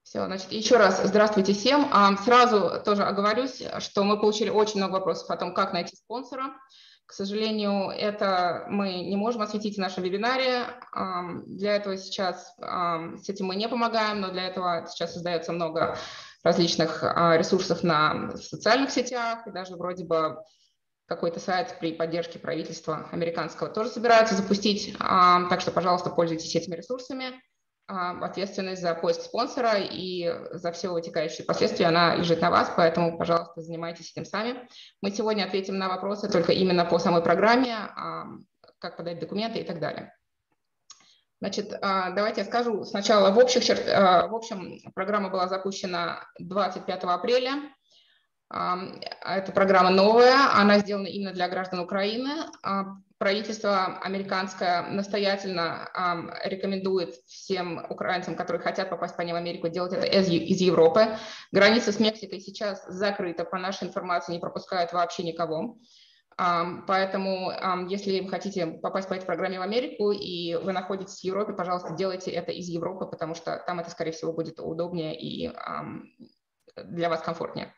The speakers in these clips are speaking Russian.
Все, значит, еще раз здравствуйте всем. Сразу тоже оговорюсь, что мы получили очень много вопросов о том, как найти спонсора. К сожалению, это мы не можем осветить в нашем вебинаре. Для этого сейчас с этим мы не помогаем, но для этого сейчас создается много различных ресурсов в социальных сетях, и даже вроде бы какой-то сайт при поддержке правительства американского тоже собираются запустить. Так что, пожалуйста, пользуйтесь этими ресурсами. Ответственность за поиск спонсора и за все вытекающие последствия, она лежит на вас, поэтому, пожалуйста, занимайтесь этим сами. Мы сегодня ответим на вопросы только именно по самой программе, как подать документы и так далее. Значит, давайте я скажу сначала в общем, программа была запущена 25 апреля. Эта программа новая, она сделана именно для граждан Украины. Правительство американское настоятельно рекомендует всем украинцам, которые хотят попасть по ним в Америку, делать это из Европы. Граница с Мексикой сейчас закрыта, по нашей информации не пропускают вообще никого. Поэтому, если вы хотите попасть по этой программе в Америку и вы находитесь в Европе, пожалуйста, делайте это из Европы, потому что там это, скорее всего, будет удобнее и для вас комфортнее.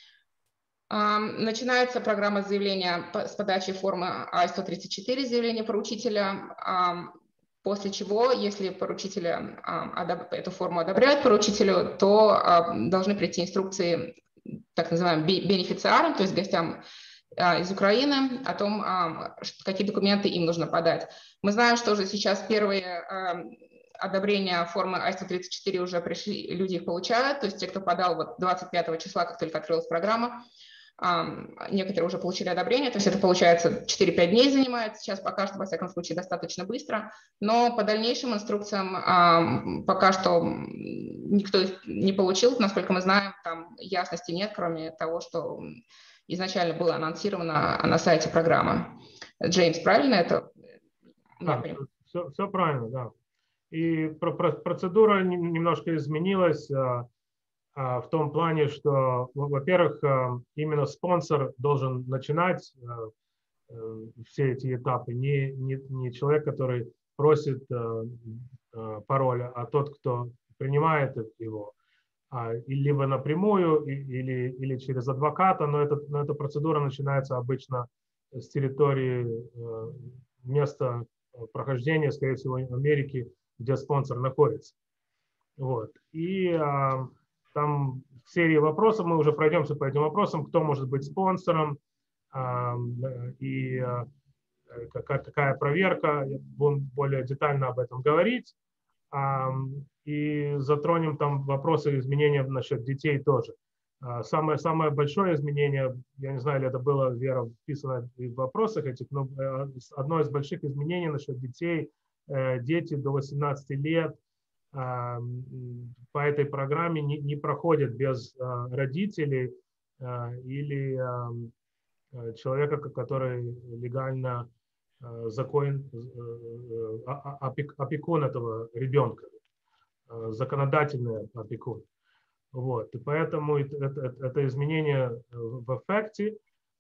Начинается программа заявления с подачи формы I-134, заявления поручителя, после чего, если поручителя эту форму одобряют поручителю, то должны прийти инструкции так называемым бенефициарам, то есть гостям из Украины, о том, какие документы им нужно подать. Мы знаем, что уже сейчас первые одобрения формы I-134 уже пришли, люди их получают, то есть те, кто подал вот 25 числа, как только открылась программа, некоторые уже получили одобрение, то есть это получается 4-5 дней занимает, сейчас пока что, во всяком случае, достаточно быстро, но по дальнейшим инструкциям пока что никто их не получил, насколько мы знаем, там ясности нет, кроме того, что изначально было анонсировано на сайте программы. Джеймс, правильно это? Да, все правильно, да. И процедура немножко изменилась, в том плане, что, во-первых, именно спонсор должен начинать все эти этапы, не человек, который просит пароля, а тот, кто принимает его, либо напрямую, или через адвоката, но эта процедура начинается обычно с территории места прохождения, скорее всего, в Америке, где спонсор находится. Вот. И там в серии вопросов, мы уже пройдемся по этим вопросам, кто может быть спонсором, и какая проверка, будем более детально об этом говорить, и затронем там вопросы изменения насчет детей тоже. Самое большое изменение, я не знаю, ли это было, Вера, вписано в вопросах этих, но одно из больших изменений насчет детей, дети до 18 лет, по этой программе не проходят без родителей или человека, который легально опекун этого ребенка, законодательный опекун. Вот. И поэтому это изменение в эффекте,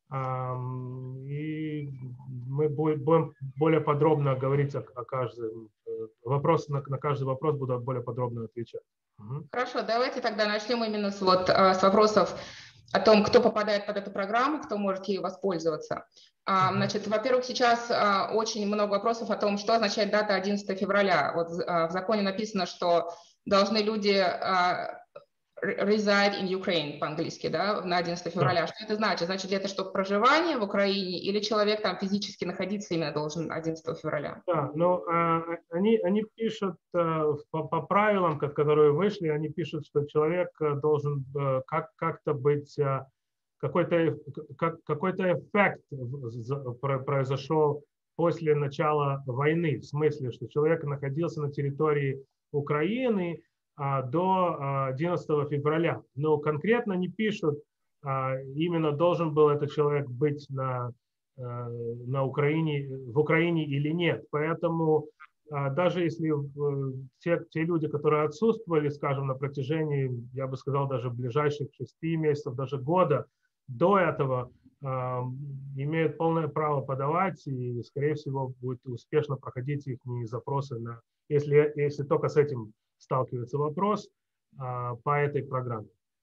и мы будем более подробно говорить о каждом вопросе, на каждый вопрос буду более подробно отвечать. Хорошо, давайте тогда начнем именно с вопросов о том, кто попадает под эту программу, кто может ею воспользоваться. Значит, во-первых, сейчас очень много вопросов о том, что означает дата 11 февраля. Вот в законе написано, что должны люди reside in Ukraine по-английски, да, на 11 февраля. Что это значит? Значит ли это, что проживание в Украине или человек там физически находиться именно должен 11 февраля? Да, но они пишут по правилам, которые вышли, они пишут, что человек должен как-то быть, какой-то эффект произошел после начала войны, в смысле, что человек находился на территории Украины до 11 февраля. Но конкретно не пишут, именно должен был этот человек быть в Украине или нет. Поэтому даже если те люди, которые отсутствовали, скажем, на протяжении, я бы сказал, даже ближайших 6 месяцев, даже года до этого, имеют полное право подавать и, скорее всего, будет успешно проходить их запросы, если только с этим сталкивается вопрос. по этой программе.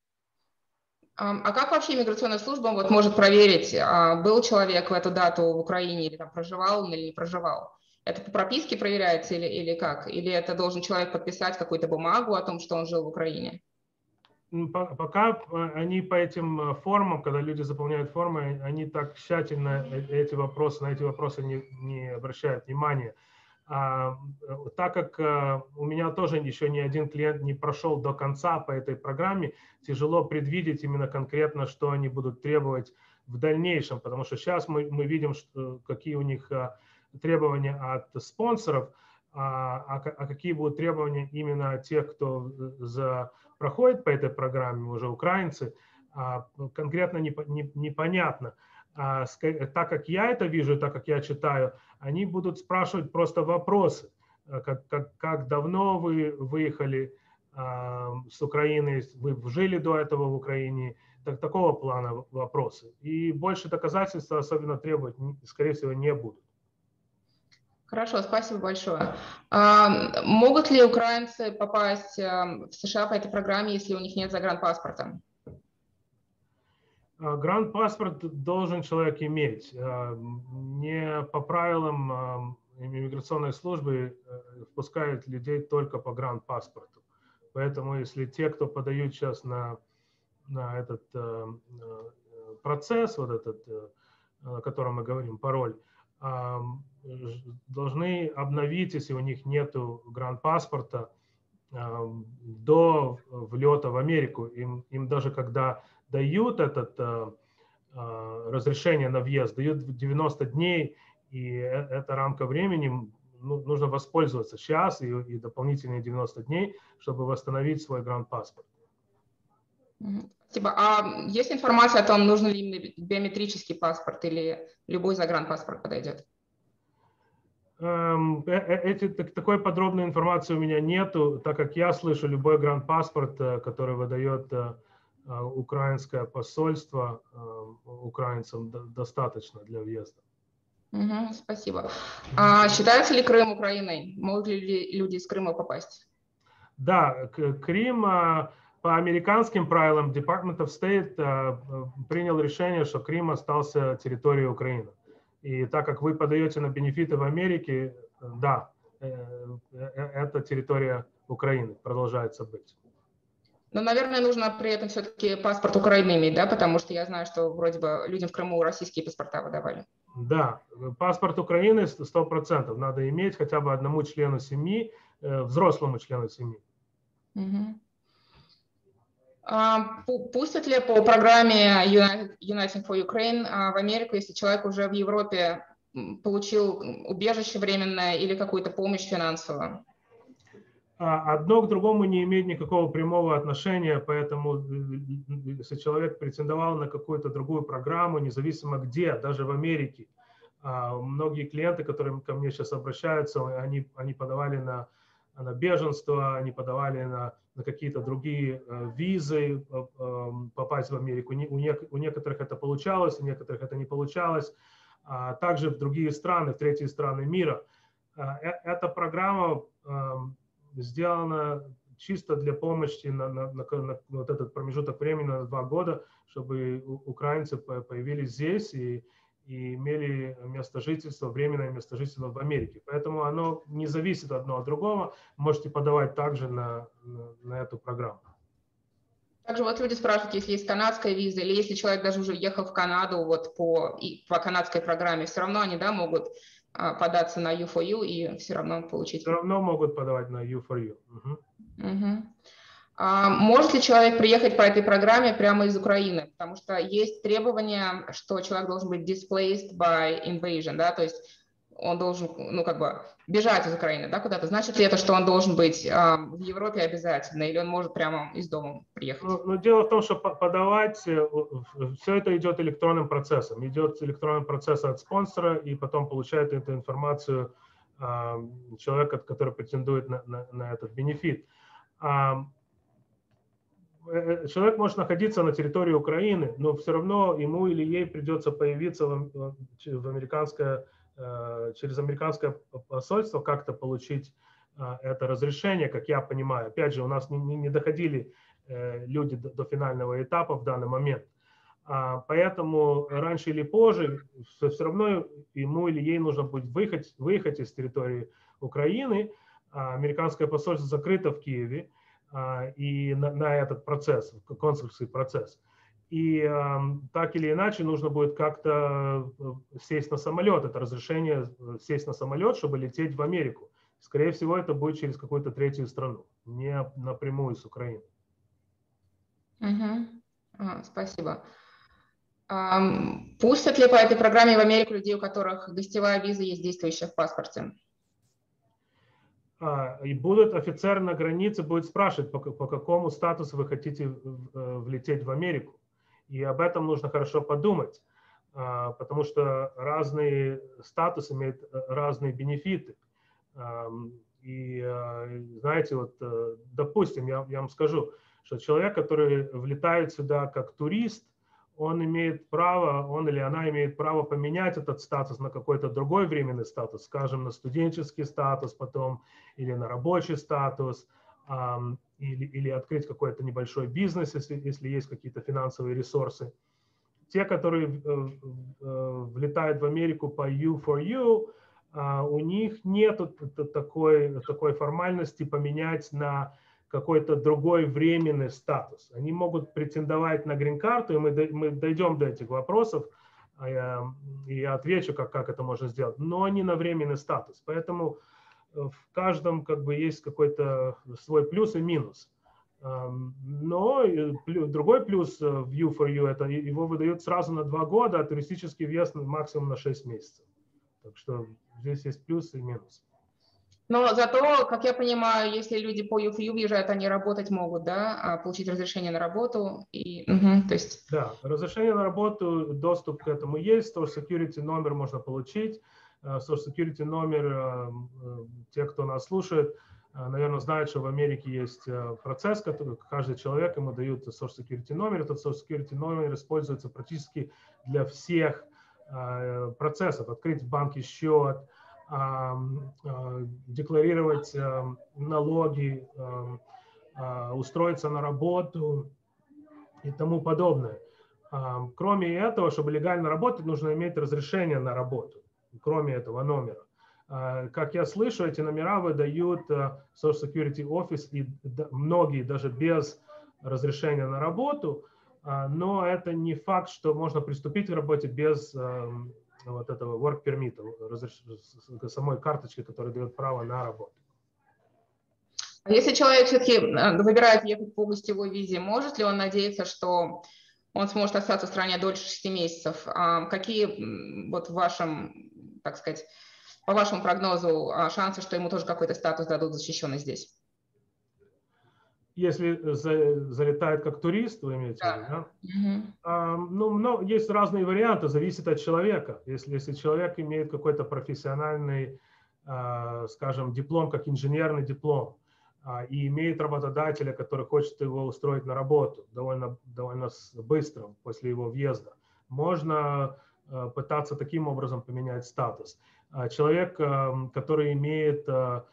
А как вообще иммиграционная служба вот может проверить, был человек в эту дату в Украине или там проживал он или не проживал? Это по прописке проверяется или как? Или это должен человек подписать какую-то бумагу о том, что он жил в Украине? Пока они по этим формам, когда люди заполняют формы, они так тщательно на эти вопросы не обращают внимания. Так как у меня тоже еще ни один клиент не прошел до конца по этой программе, тяжело предвидеть именно конкретно, что они будут требовать в дальнейшем, потому что сейчас мы видим, какие у них требования от спонсоров, а какие будут требования именно от тех, кто проходит по этой программе, уже украинцы, конкретно непонятно. Так как я это вижу, так как я читаю, они будут спрашивать просто вопросы, как давно вы выехали с Украины, вы жили до этого в Украине, такого плана вопросы. И больше доказательств особенно требовать, скорее всего, не будут. Хорошо, спасибо большое. Могут ли украинцы попасть в США по этой программе, если у них нет загранпаспорта? Гранд-паспорт должен человек иметь. Не по правилам иммиграционной службы впускают людей только по гранд-паспорту. Поэтому если те, кто подают сейчас на этот процесс, вот этот, о котором мы говорим, пароль, должны обновить, если у них нет гранд-паспорта, до влета в Америку. Им даже когда дают это разрешение на въезд, дают 90 дней, и эта рамка времени, нужно воспользоваться сейчас и дополнительные 90 дней, чтобы восстановить свой гранд-паспорт. Спасибо. А есть информация о том, нужен ли именно биометрический паспорт или любой загранпаспорт подойдет? Такой подробной информации у меня нету, так как я слышу, любой гранд-паспорт, который выдает украинское посольство, украинцам достаточно для въезда. Спасибо. Считается ли Крым Украиной? Могут ли люди из Крыма попасть? Да, Крым по американским правилам Department of State принял решение, что Крым остался территорией Украины. И так как вы подаете на бенефиты в Америке, да, это территория Украины продолжается быть. Но, наверное, нужно при этом все-таки паспорт Украины иметь, да, потому что я знаю, что вроде бы людям в Крыму российские паспорта выдавали. Да, паспорт Украины 100% надо иметь хотя бы одному члену семьи, взрослому члену семьи. Пустят ли по программе Uniting for Ukraine в Америку, если человек уже в Европе получил убежище временное или какую-то помощь финансовую? Одно к другому не имеет никакого прямого отношения, поэтому если человек претендовал на какую-то другую программу, независимо где, даже в Америке, многие клиенты, которые ко мне сейчас обращаются, они подавали на беженство, они подавали на какие-то другие визы попасть в Америку. У некоторых это получалось, у некоторых это не получалось. Также в другие страны, в третьи страны мира. Эта программа сделана чисто для помощи на вот этот промежуток времени, на 2 года, чтобы украинцы появились здесь и имели место жительства, временное место жительства в Америке. Поэтому оно не зависит одно от другого. Можете подавать также на эту программу. Также вот люди спрашивают, если есть канадская виза, или если человек даже уже ехал в Канаду вот по канадской программе, все равно они, да, могут податься на U4U и все равно получить. Все равно могут подавать на U4U. Может ли человек приехать по этой программе прямо из Украины? Потому что есть требования, что человек должен быть displaced by invasion, да, то есть он должен, бежать из Украины, да, куда-то. Значит ли это, что он должен быть в Европе обязательно, или он может прямо из дома приехать? Но дело в том, что подавать, все это идет электронным процессом. Идет электронный процесс от спонсора, и потом получает эту информацию человек, который претендует на этот бенефит. Человек может находиться на территории Украины, но все равно ему или ей придется появиться через американское посольство, как-то получить это разрешение, как я понимаю. Опять же, у нас не доходили люди до финального этапа в данный момент. Поэтому раньше или позже все равно ему или ей нужно будет выехать из территории Украины. Американское посольство закрыто в Киеве и на этот процесс, консульский процесс. И так или иначе нужно будет как-то сесть на самолет. Это разрешение сесть на самолет, чтобы лететь в Америку. Скорее всего, это будет через какую-то третью страну, не напрямую с Украины. Спасибо. Пустят ли по этой программе в Америку людей, у которых гостевая виза есть действующая в паспорте? И будут офицер на границе будет спрашивать, по какому статусу вы хотите влететь в Америку. И об этом нужно хорошо подумать, потому что разные статусы имеют разные бенефиты. И знаете, вот, допустим, я вам скажу, что человек, который влетает сюда как турист, он имеет право, он или она имеет право поменять этот статус на какой-то другой временный статус, скажем, на студенческий статус потом, или на рабочий статус, или открыть какой-то небольшой бизнес, если есть какие-то финансовые ресурсы. Те, которые влетают в Америку по U4U, у них нет такой формальности поменять на какой-то другой временный статус. Они могут претендовать на грин-карту, и мы дойдем до этих вопросов, и я отвечу, как это можно сделать, но не на временный статус. Поэтому в каждом как бы есть какой-то свой плюс и минус. Но другой плюс в U4U, это его выдают сразу на 2 года, а туристический въезд максимум на 6 месяцев. Так что здесь есть плюс и минус. Но зато, как я понимаю, если люди по U4U въезжают, они работать могут, да, получить разрешение на работу. То есть... Да, разрешение на работу, доступ к этому есть, Social Security номер можно получить. Social Security номер, те, кто нас слушает, наверное, знают, что в Америке есть процесс, который каждый человек, ему дают Social Security номер. Этот Social Security номер используется практически для всех процессов. Открыть в банке счет, декларировать налоги, устроиться на работу и тому подобное. Кроме этого, чтобы легально работать, нужно иметь разрешение на работу, кроме этого номера. Как я слышу, эти номера выдают Social Security Office, и многие даже без разрешения на работу, но это не факт, что можно приступить к работе без вот этого work permit, самой карточки, которая дает право на работу. А если человек все-таки выбирает ехать по гостевой визе, может ли он надеяться, что он сможет остаться в стране дольше 6 месяцев? Какие вот в вашем, так сказать, по вашему прогнозу шансы, что ему тоже какой-то статус дадут защищенный здесь? Если залетает как турист, вы имеете в виду, да? Ну, есть разные варианты, зависит от человека. Если человек имеет какой-то профессиональный, скажем, диплом, как инженерный диплом, и имеет работодателя, который хочет его устроить на работу довольно быстро после его въезда, можно пытаться таким образом поменять статус. Человек, который имеет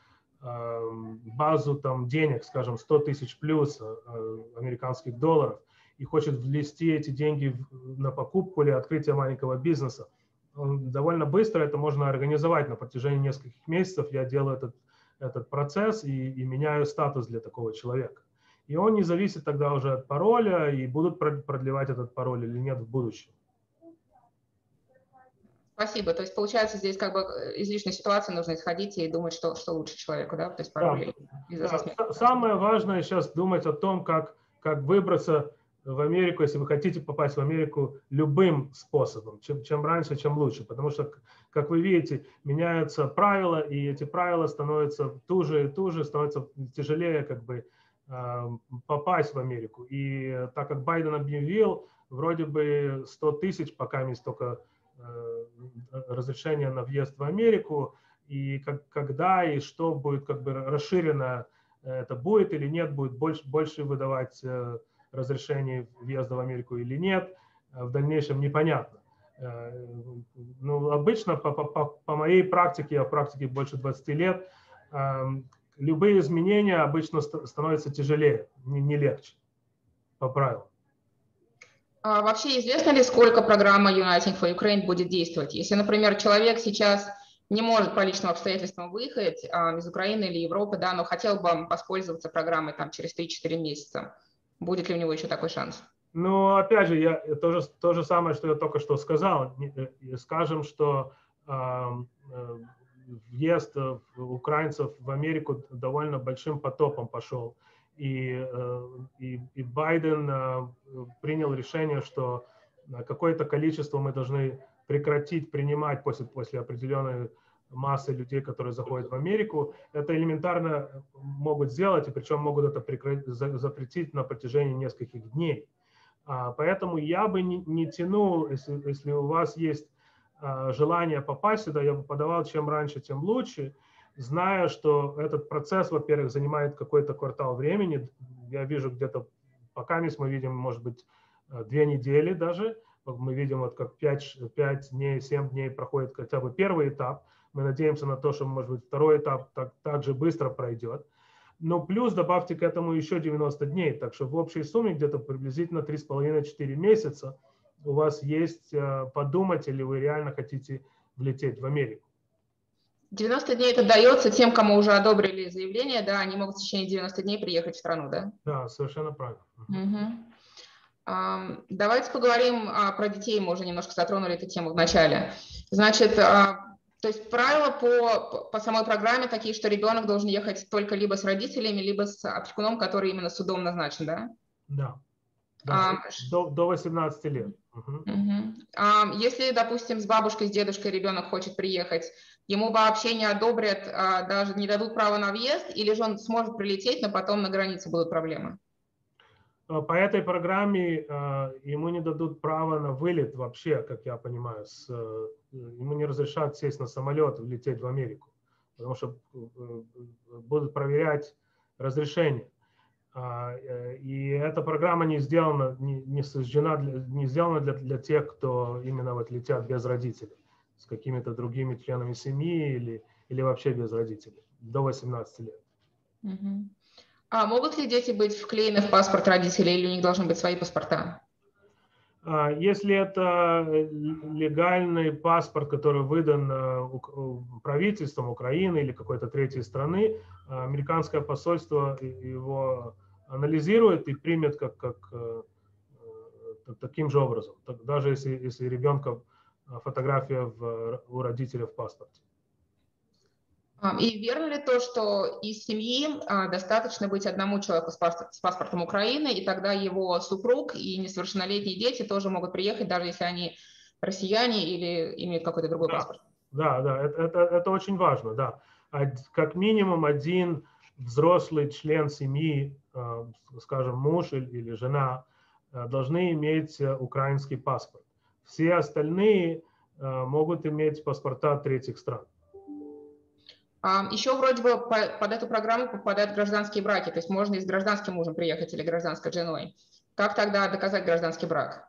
базу там денег, скажем, 100 тысяч плюс американских долларов, и хочет внести эти деньги на покупку или открытие маленького бизнеса, довольно быстро это можно организовать на протяжении нескольких месяцев. Я делаю этот процесс и меняю статус для такого человека. И он не зависит тогда уже от пароля, и будут продлевать этот пароль или нет в будущем. Спасибо. То есть, получается, здесь как бы из личной ситуации нужно исходить и думать, что лучше человеку, да? То есть пароль. Да. Самое важное сейчас думать о том, как выбраться в Америку, если вы хотите попасть в Америку любым способом. Чем раньше, чем лучше. Потому что, как вы видите, меняются правила, и эти правила становятся туже и туже, становится тяжелее как бы попасть в Америку. И так как Байден объявил, вроде бы 100 тысяч, пока есть только разрешение на въезд в Америку, и когда и что будет как бы расширено, это будет или нет, будет больше выдавать разрешение въезда в Америку или нет, в дальнейшем непонятно. Ну, обычно по моей практике, я в практике больше 20 лет, любые изменения обычно становятся тяжелее, не легче, по правилам. А вообще известно ли, сколько программа Uniting for Ukraine будет действовать? Если, например, человек сейчас не может по личным обстоятельствам выехать из Украины или Европы, да, но хотел бы воспользоваться программой там, через 3-4 месяца, будет ли у него еще такой шанс? Ну, опять же, то же самое, что я только что сказал. Скажем, что въезд украинцев в Америку довольно большим потоком пошел. И Байден принял решение, что какое-то количество мы должны прекратить принимать после определенной массы людей, которые заходят в Америку. Это элементарно могут сделать, и причем могут это запретить на протяжении нескольких дней. Поэтому я бы не тянул, если у вас есть желание попасть сюда, я бы подавал чем раньше, тем лучше, зная, что этот процесс, во-первых, занимает какой-то квартал времени. Я вижу где-то, пока мы видим, может быть, 2 недели даже. Мы видим, вот как 5 дней, 7 дней проходит хотя бы первый этап. Мы надеемся на то, что, может быть, второй этап так же быстро пройдет. Но плюс добавьте к этому еще 90 дней. Так что в общей сумме где-то приблизительно 3,5-4 месяца у вас есть подумать, или вы реально хотите влететь в Америку. 90 дней это дается тем, кому уже одобрили заявление, да, они могут в течение 90 дней приехать в страну, да? Да, совершенно правильно. Давайте поговорим про детей, мы уже немножко затронули эту тему в начале. Значит, то есть правила по самой программе такие, что ребенок должен ехать только либо с родителями, либо с опекуном, который именно судом назначен, да? Да, до 18 лет. Если, допустим, с бабушкой, с дедушкой ребенок хочет приехать, ему вообще не одобрят, даже не дадут права на въезд, или же он сможет прилететь, но потом на границе будут проблемы? По этой программе ему не дадут права на вылет вообще, как я понимаю. Ему не разрешат сесть на самолет и лететь в Америку, потому что будут проверять разрешение. И эта программа не сделана для тех, кто именно вот летят без родителей, с какими-то другими членами семьи или вообще без родителей, до 18 лет. А могут ли дети быть вклеены в паспорт родителей, или у них должны быть свои паспорта? Если это легальный паспорт, который выдан правительством Украины или какой-то третьей страны, американское посольство его анализирует и примет таким же образом, даже если ребенка фотография у родителя в паспорте. И верно ли то, что из семьи достаточно быть одному человеку с паспортом Украины, и тогда его супруг и несовершеннолетние дети тоже могут приехать, даже если они россияне или имеют какой-то другой паспорт? Да, это очень важно, да. Как минимум один взрослый член семьи, скажем, муж или жена, должны иметь украинский паспорт. Все остальные могут иметь паспорта третьих стран. Еще вроде бы под эту программу попадают гражданские браки, то есть можно и с гражданским мужем приехать или гражданской женой. Как тогда доказать гражданский брак?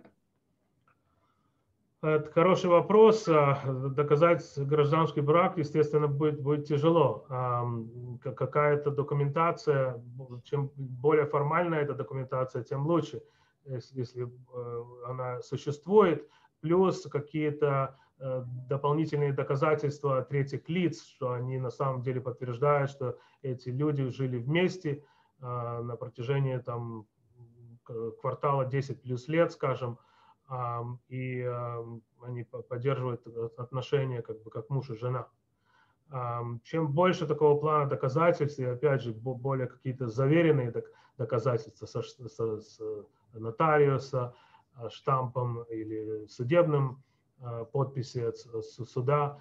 Это хороший вопрос. Доказать гражданский брак, естественно, будет тяжело. Какая-то документация, чем более формальная эта документация, тем лучше, если она существует, плюс какие-то дополнительные доказательства третьих лиц, что они на самом деле подтверждают, что эти люди жили вместе на протяжении там квартала 10 плюс лет, скажем, и они поддерживают отношения как муж и жена. Чем больше такого плана доказательств, и опять же более какие-то заверенные доказательства с нотариуса, штампом или судебным подписи от суда,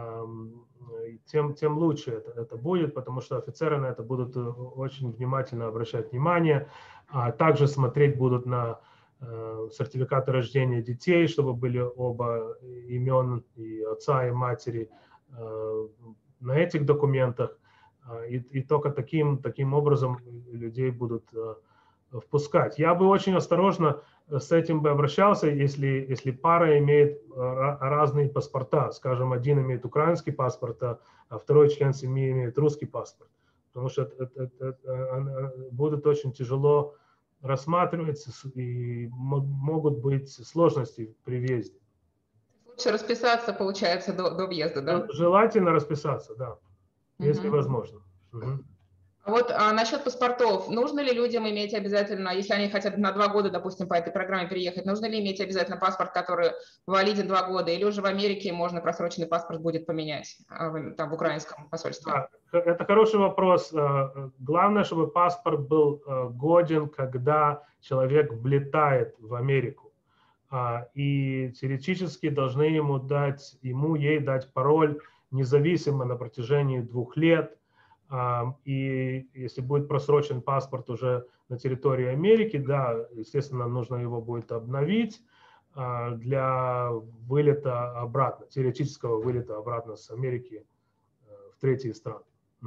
тем лучше это будет, потому что офицеры на это будут очень внимательно обращать внимание, а также смотреть будут на сертификаты рождения детей, чтобы были оба имен и отца, и матери на этих документах, и только таким образом людей будут впускать. Я бы очень осторожно с этим бы обращался, если пара имеет разные паспорта. Скажем, один имеет украинский паспорт, а второй член семьи имеет русский паспорт. потому что будут очень тяжело рассматриваться и могут быть сложности при въезде. Лучше расписаться, получается, до въезда, да? Желательно расписаться, да, если возможно. А вот насчет паспортов. Нужно ли людям иметь обязательно, если они хотят на 2 года, допустим, по этой программе переехать, нужно ли иметь обязательно паспорт, который валиден 2 года, или уже в Америке можно просроченный паспорт будет поменять там в украинском посольстве? Да, это хороший вопрос. Главное, чтобы паспорт был годен, когда человек влетает в Америку. И теоретически должны ей дать пароль независимо на протяжении 2 лет. И если будет просрочен паспорт уже на территории Америки, да, естественно, нужно его будет обновить для вылета обратно, теоретического вылета обратно с Америки в третьи страны.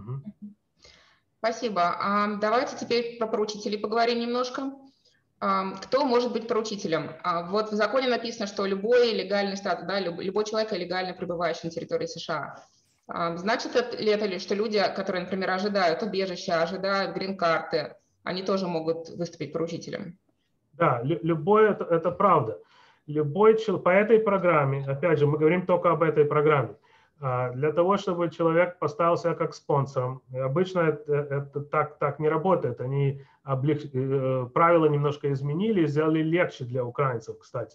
Спасибо. Давайте теперь про поручителей поговорим немножко. Кто может быть поручителем? Вот в законе написано, что любой легальный статус, да, любой человек, легально пребывающий на территории США. Значит ли это, что люди, которые, например, ожидают убежища, ожидают грин-карты, они тоже могут выступить поручителем? Да, любой, это правда. Любой человек по этой программе, опять же, мы говорим только об этой программе, для того, чтобы человек поставил себя как спонсором. Обычно это так не работает. Они правила немножко изменили, сделали легче для украинцев, кстати.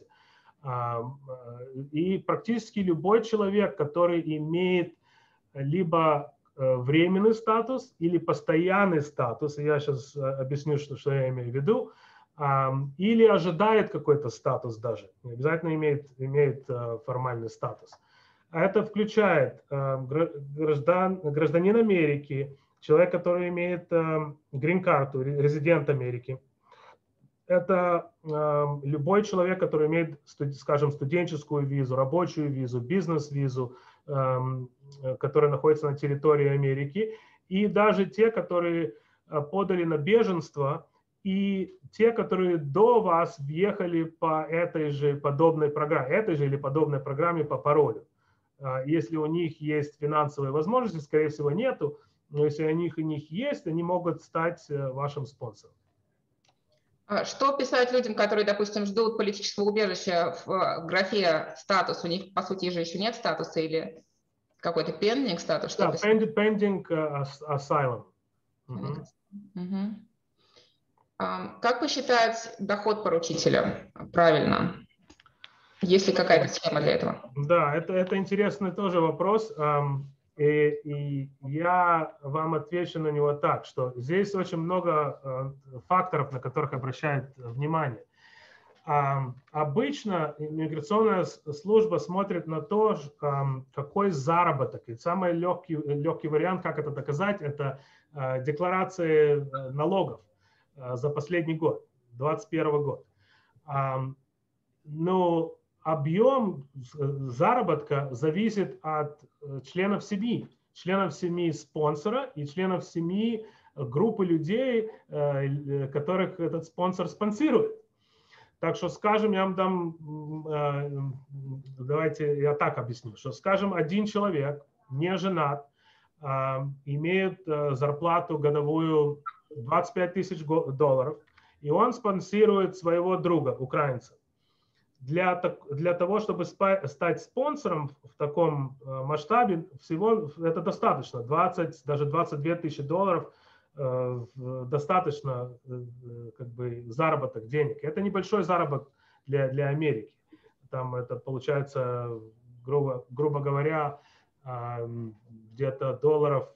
И практически любой человек, который имеет либо временный статус или постоянный статус, я сейчас объясню, что я имею в виду, или ожидает какой-то статус даже, не обязательно имеет формальный статус. А это включает гражданин Америки, человек, который имеет грин-карту, резидент Америки. Это любой человек, который имеет, скажем, студенческую визу, рабочую визу, бизнес-визу, которые находятся на территории Америки, и даже те, которые подали на беженство, и те, которые до вас въехали по этой же подобной программе по паролю. Если у них есть финансовые возможности, скорее всего, нету, но если у них есть, они могут стать вашим спонсором. Что писать людям, которые, допустим, ждут политического убежища в графе «статус»? У них, по сути, же еще нет статуса или какой-то pending статус? Да, pending asylum. Как посчитать доход поручителя правильно? Есть ли какая-то схема для этого? Да, это интересный тоже вопрос. И я вам отвечу на него так, что здесь очень много факторов, на которых обращают внимание. Обычно иммиграционная служба смотрит на то, какой заработок. И самый легкий вариант, как это доказать, это декларации налогов за последний год, 2021 год. Но объем заработка зависит от членов семьи спонсора и членов семьи группы людей, которых этот спонсор спонсирует. Так что, скажем, я вам дам, давайте я так объясню, что, скажем, один человек, не женат, имеет зарплату годовую $25 000, и он спонсирует своего друга, украинца. Для того, чтобы стать спонсором в таком масштабе, всего это достаточно. даже $22 000 достаточно как бы заработок денег. Это небольшой заработок для Америки. Там это получается, грубо говоря, где-то долларов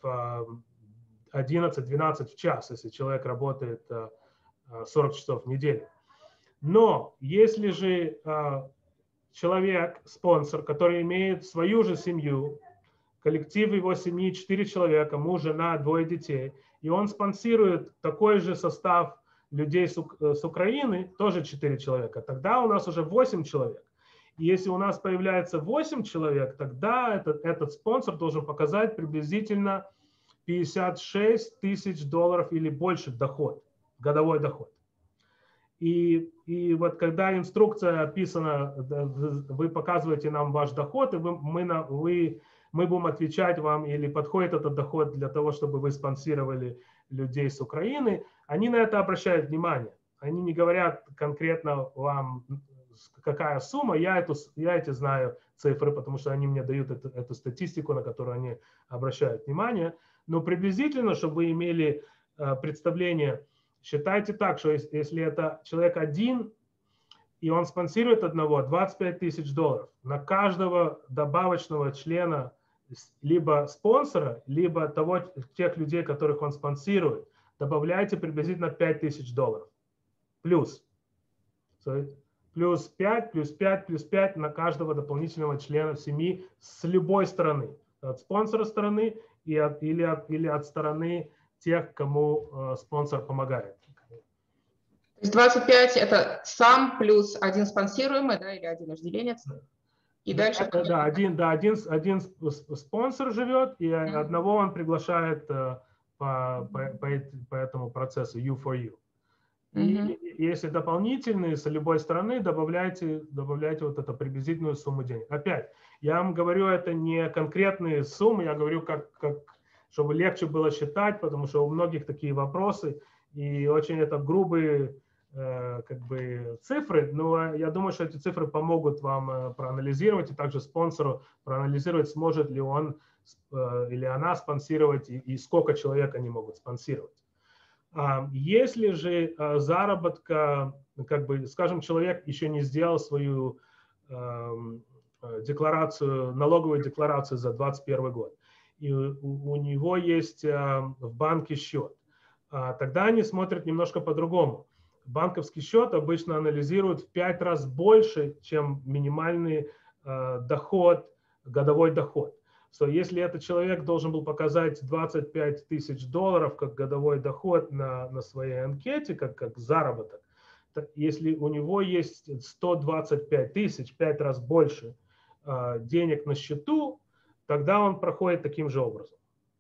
11-12 в час, если человек работает 40 часов в неделю. Но если же человек, спонсор, который имеет свою же семью, коллектив его семьи 4 человека, муж, жена, 2 детей, и он спонсирует такой же состав людей с Украины, тоже 4 человека, тогда у нас уже 8 человек. И если у нас появляется 8 человек, тогда этот спонсор должен показать приблизительно $56 000 или больше доход, годовой доход. И вот когда инструкция описана, вы показываете нам ваш доход, и вы мы будем отвечать вам, или подходит этот доход для того, чтобы вы спонсировали людей с Украины, они на это обращают внимание. Они не говорят конкретно вам, какая сумма, я эти знаю цифры, потому что они мне дают эту статистику, на которую они обращают внимание, но приблизительно, чтобы вы имели представление, считайте так, что если это человек один, и он спонсирует одного, $25 000 на каждого добавочного члена, либо спонсора, либо тех людей, которых он спонсирует, добавляйте приблизительно $5 000 плюс. Плюс 5, плюс 5, плюс 5 на каждого дополнительного члена семьи с любой стороны. От спонсора стороны или от стороны тех, кому спонсор помогает. То есть 25 – это сам плюс один спонсируемый, да, или один иждивенец. И дальше… Да, один спонсор живет, и одного он приглашает по этому процессу U4U. И если дополнительные с любой стороны, добавляйте вот эту приблизительную сумму денег. Опять, я вам говорю, это не конкретные суммы, я говорю, чтобы легче было считать, потому что у многих такие вопросы, и очень это грубые цифры, но я думаю, что эти цифры помогут вам проанализировать, и также спонсору проанализировать, сможет ли он или она спонсировать, и сколько человек они могут спонсировать. Если же заработка, скажем, человек еще не сделал свою налоговую декларацию за 2021 год, и у него есть в банке счет, тогда они смотрят немножко по-другому. Банковский счет обычно анализируют в 5 раз больше, чем минимальный доход, годовой доход. Если этот человек должен был показать $25 000 как годовой доход на своей анкете, как заработок, если у него есть 125 000, 5 раз больше денег на счету, тогда он проходит таким же образом.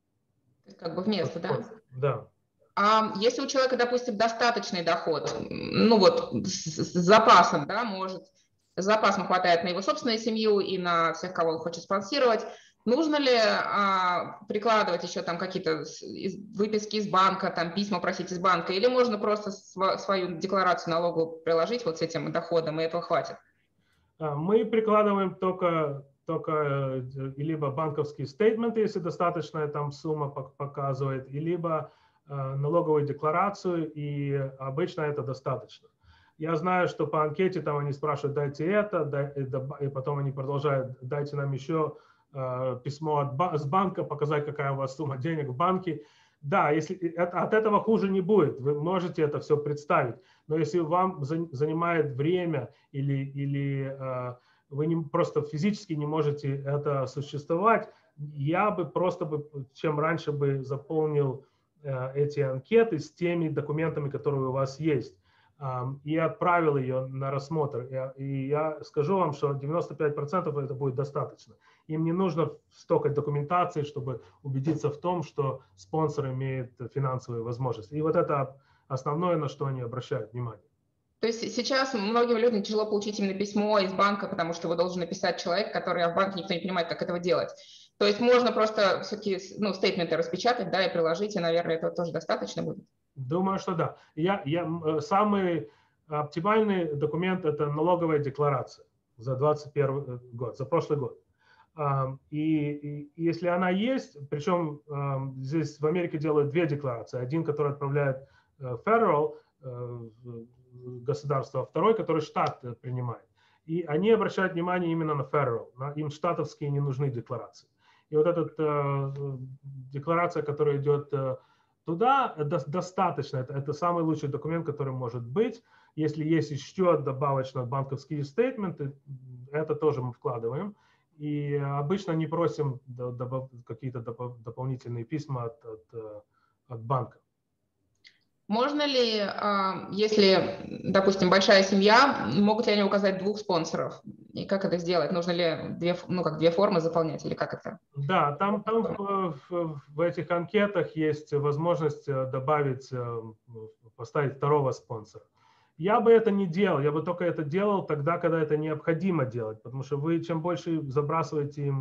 Как бы вместо, да? Да. А если у человека, допустим, достаточный доход, ну вот с запасом, да, с запасом хватает на его собственную семью и на всех, кого он хочет спонсировать, нужно ли прикладывать еще там какие-то выписки из банка, там письма просить из банка, или можно просто свою декларацию налоговую приложить вот с этим доходом, и этого хватит? Мы прикладываем только либо банковский стейтмент, если достаточная там сумма показывает, либо налоговую декларацию, и обычно это достаточно. Я знаю, что по анкете там они спрашивают, дайте это, и потом они продолжают, дайте нам еще письмо с банка, показать, какая у вас сумма денег в банке. Да, если от этого хуже не будет, вы можете это все представить, но если вам занимает время или вы просто физически не можете это осуществовать, я бы просто чем раньше бы заполнил эти анкеты с теми документами, которые у вас есть, и отправил ее на рассмотр. И я скажу вам, что 95% это будет достаточно. Им не нужно столько документации, чтобы убедиться в том, что спонсор имеет финансовые возможности. И вот это основное, на что они обращают внимание. То есть сейчас многим людям тяжело получить именно письмо из банка, потому что его должен написать человек, который, в банке никто не понимает, как этого делать. То есть можно просто все-таки стейтменты распечатать, да, и приложить, и, наверное, этого тоже достаточно будет? Думаю, что да. Самый оптимальный документ – это налоговая декларация за 2021 год, за прошлый год. И если она есть, причем здесь в Америке делают две декларации. Один, который отправляет federal, государство, а второй, который штат принимает. И они обращают внимание именно на federal. Им штатовские не нужны декларации. И вот эта декларация, которая идет туда, достаточно. Это самый лучший документ, который может быть. Если есть еще добавочно банковские стейтменты, это тоже мы вкладываем. И обычно не просим какие-то дополнительные письма от банка. Можно ли, если, допустим, большая семья, могут ли они указать 2 спонсоров? И как это сделать? Нужно ли две формы заполнять или как это? Да, там в этих анкетах есть возможность добавить, поставить второго спонсора. Я бы это не делал, я бы только это делал тогда, когда это необходимо делать, потому что вы чем больше забрасываете им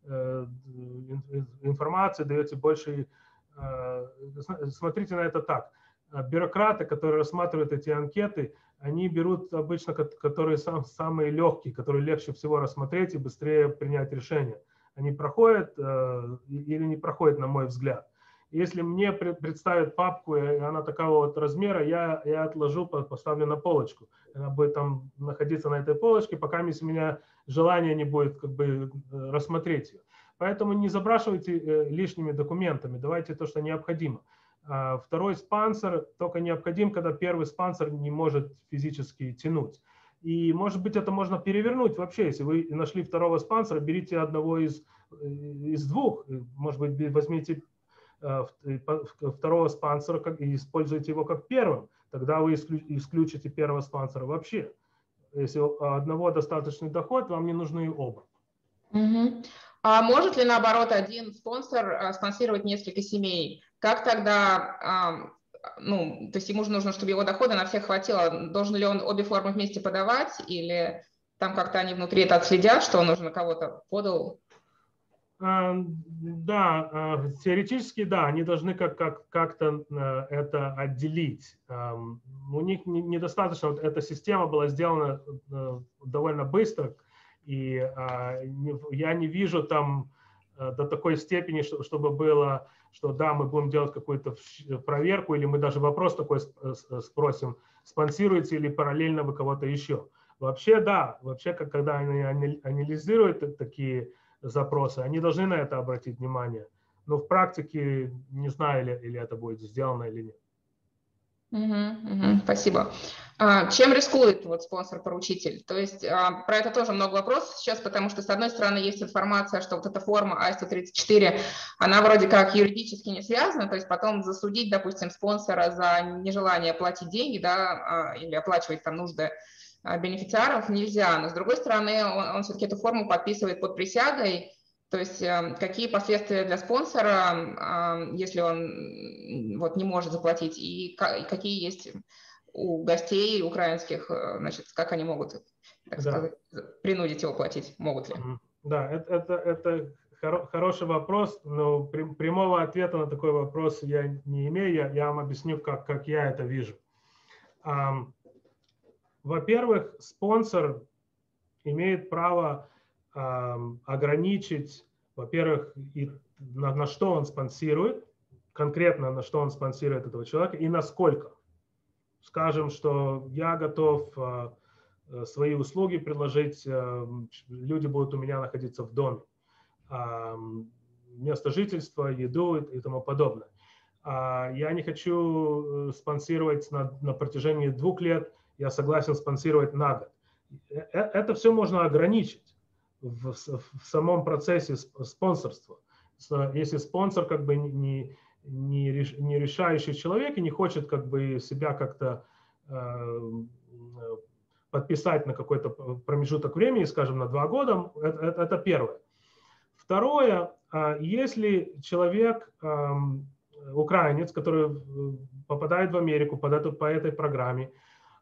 информации, даете больше... Смотрите на это так. Бюрократы, которые рассматривают эти анкеты, они берут обычно, которые самые легкие, которые легче всего рассмотреть и быстрее принять решение. Они проходят или не проходят, на мой взгляд. Если мне представят папку, и она такого вот размера, я отложу, поставлю на полочку. Она будет там находиться на этой полочке, пока у меня желания не будет как бы рассмотреть ее. Поэтому не забрасывайте лишними документами, давайте то, что необходимо. Второй спонсор только необходим, когда первый спонсор не может физически тянуть. И, может быть, это можно перевернуть вообще. Если вы нашли второго спонсора, берите одного из двух. Может быть, возьмите второго спонсора и используйте его как первым. Тогда вы исключите первого спонсора вообще. Если у одного достаточный доход, вам не нужны оба. Угу. А может ли, наоборот, один спонсор спонсировать несколько семей? Как тогда, ну, то есть ему же нужно, чтобы его дохода на всех хватило. Должен ли он обе формы вместе подавать, или там как-то они внутри это отследят, что он уже на кого-то подал? Да, теоретически, да, они должны как-то это отделить. У них недостаточно, вот эта система была сделана довольно быстро, и я не вижу там до такой степени, чтобы было, что да, мы будем делать какую-то проверку, или мы даже вопрос такой спросим, спонсируете или параллельно вы кого-то еще. Вообще, да, вообще, когда они анализируют такие запросы, они должны на это обратить внимание. Но в практике не знаю, или это будет сделано или нет. Спасибо. Чем рискует вот спонсор-поручитель? То есть про это тоже много вопросов сейчас, потому что, с одной стороны, есть информация, что вот эта форма А-134, она вроде как юридически не связана, то есть потом засудить, допустим, спонсора за нежелание платить деньги, да, или оплачивать там нужды бенефициаров нельзя. Но, с другой стороны, он все-таки эту форму подписывает под присягой. То есть какие последствия для спонсора, если он вот не может заплатить, и какие есть у гостей украинских, значит, как они могут, так сказать, принудить его платить, могут ли? Да, это хороший вопрос, но прямого ответа на такой вопрос я не имею. Я вам объясню, как я это вижу. Во-первых, спонсор имеет право ограничить, во-первых, на что он спонсирует, конкретно на что он спонсирует этого человека и насколько. Скажем, что я готов свои услуги предложить, люди будут у меня находиться в доме, место жительства, еду и тому подобное. Я не хочу спонсировать на протяжении 2 лет, я согласен спонсировать на год. Это все можно ограничить в самом процессе спонсорства. Если спонсор как бы не решающий человек и не хочет как бы себя как-то подписать на какой-то промежуток времени, скажем, на 2 года, это первое. Второе, если человек, украинец, который попадает в Америку по этой программе,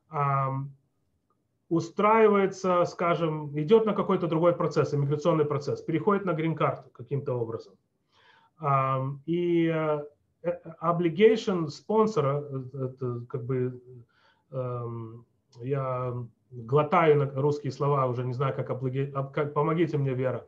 устраивается, скажем, идет на какой-то другой процесс, иммиграционный процесс, переходит на грин-карту каким-то образом. И obligation спонсора, это как бы, я глотаю на русские слова, уже не знаю, как помогите мне, Вера,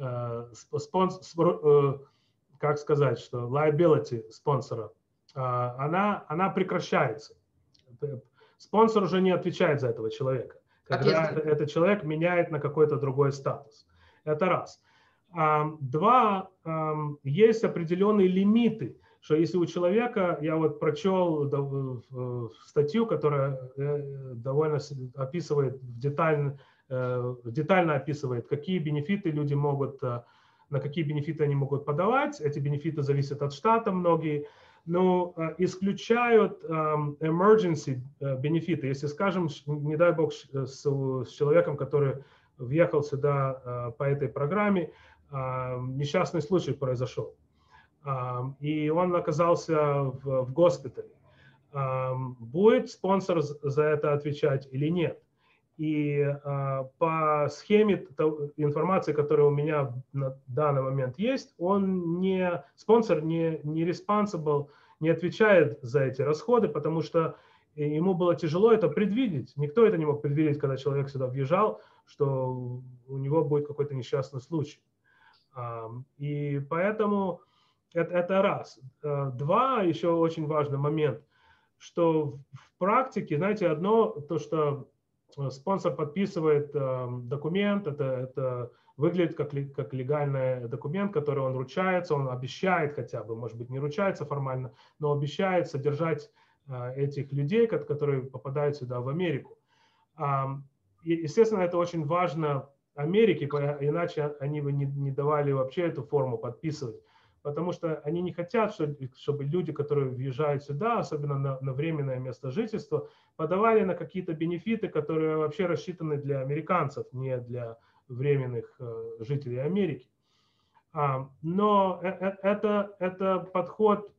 как сказать, что liability спонсора, она прекращается. Спонсор уже не отвечает за этого человека, когда этот человек меняет на какой-то другой статус. Это раз. 2, есть определенные лимиты, что если у человека, я вот прочел статью, которая довольно описывает, детально описывает, какие бенефиты люди могут, на какие бенефиты они могут подавать. Эти бенефиты зависят от штата многие, но исключают emergency бенефиты. Если, скажем, не дай бог, с человеком, который въехал сюда по этой программе, несчастный случай произошел, и он оказался в госпитале. Будет спонсор за это отвечать или нет? И по схеме информации, которая у меня на данный момент есть, спонсор не responsible, не отвечает за эти расходы, потому что ему было тяжело это предвидеть. Никто это не мог предвидеть, когда человек сюда въезжал, что у него будет какой-то несчастный случай. И поэтому это раз. Два, еще очень важный момент, что в практике, знаете, одно, то, что спонсор подписывает документ, это выглядит как легальный документ, который он ручается, он обещает хотя бы, может быть, не ручается формально, но обещает содержать этих людей, которые попадают сюда в Америку. И, естественно, это очень важно Америке, иначе они бы не давали вообще эту форму подписывать. Потому что они не хотят, чтобы люди, которые въезжают сюда, особенно на временное место жительства, подавали на какие-то бенефиты, которые вообще рассчитаны для американцев, не для временных жителей Америки. Но это подход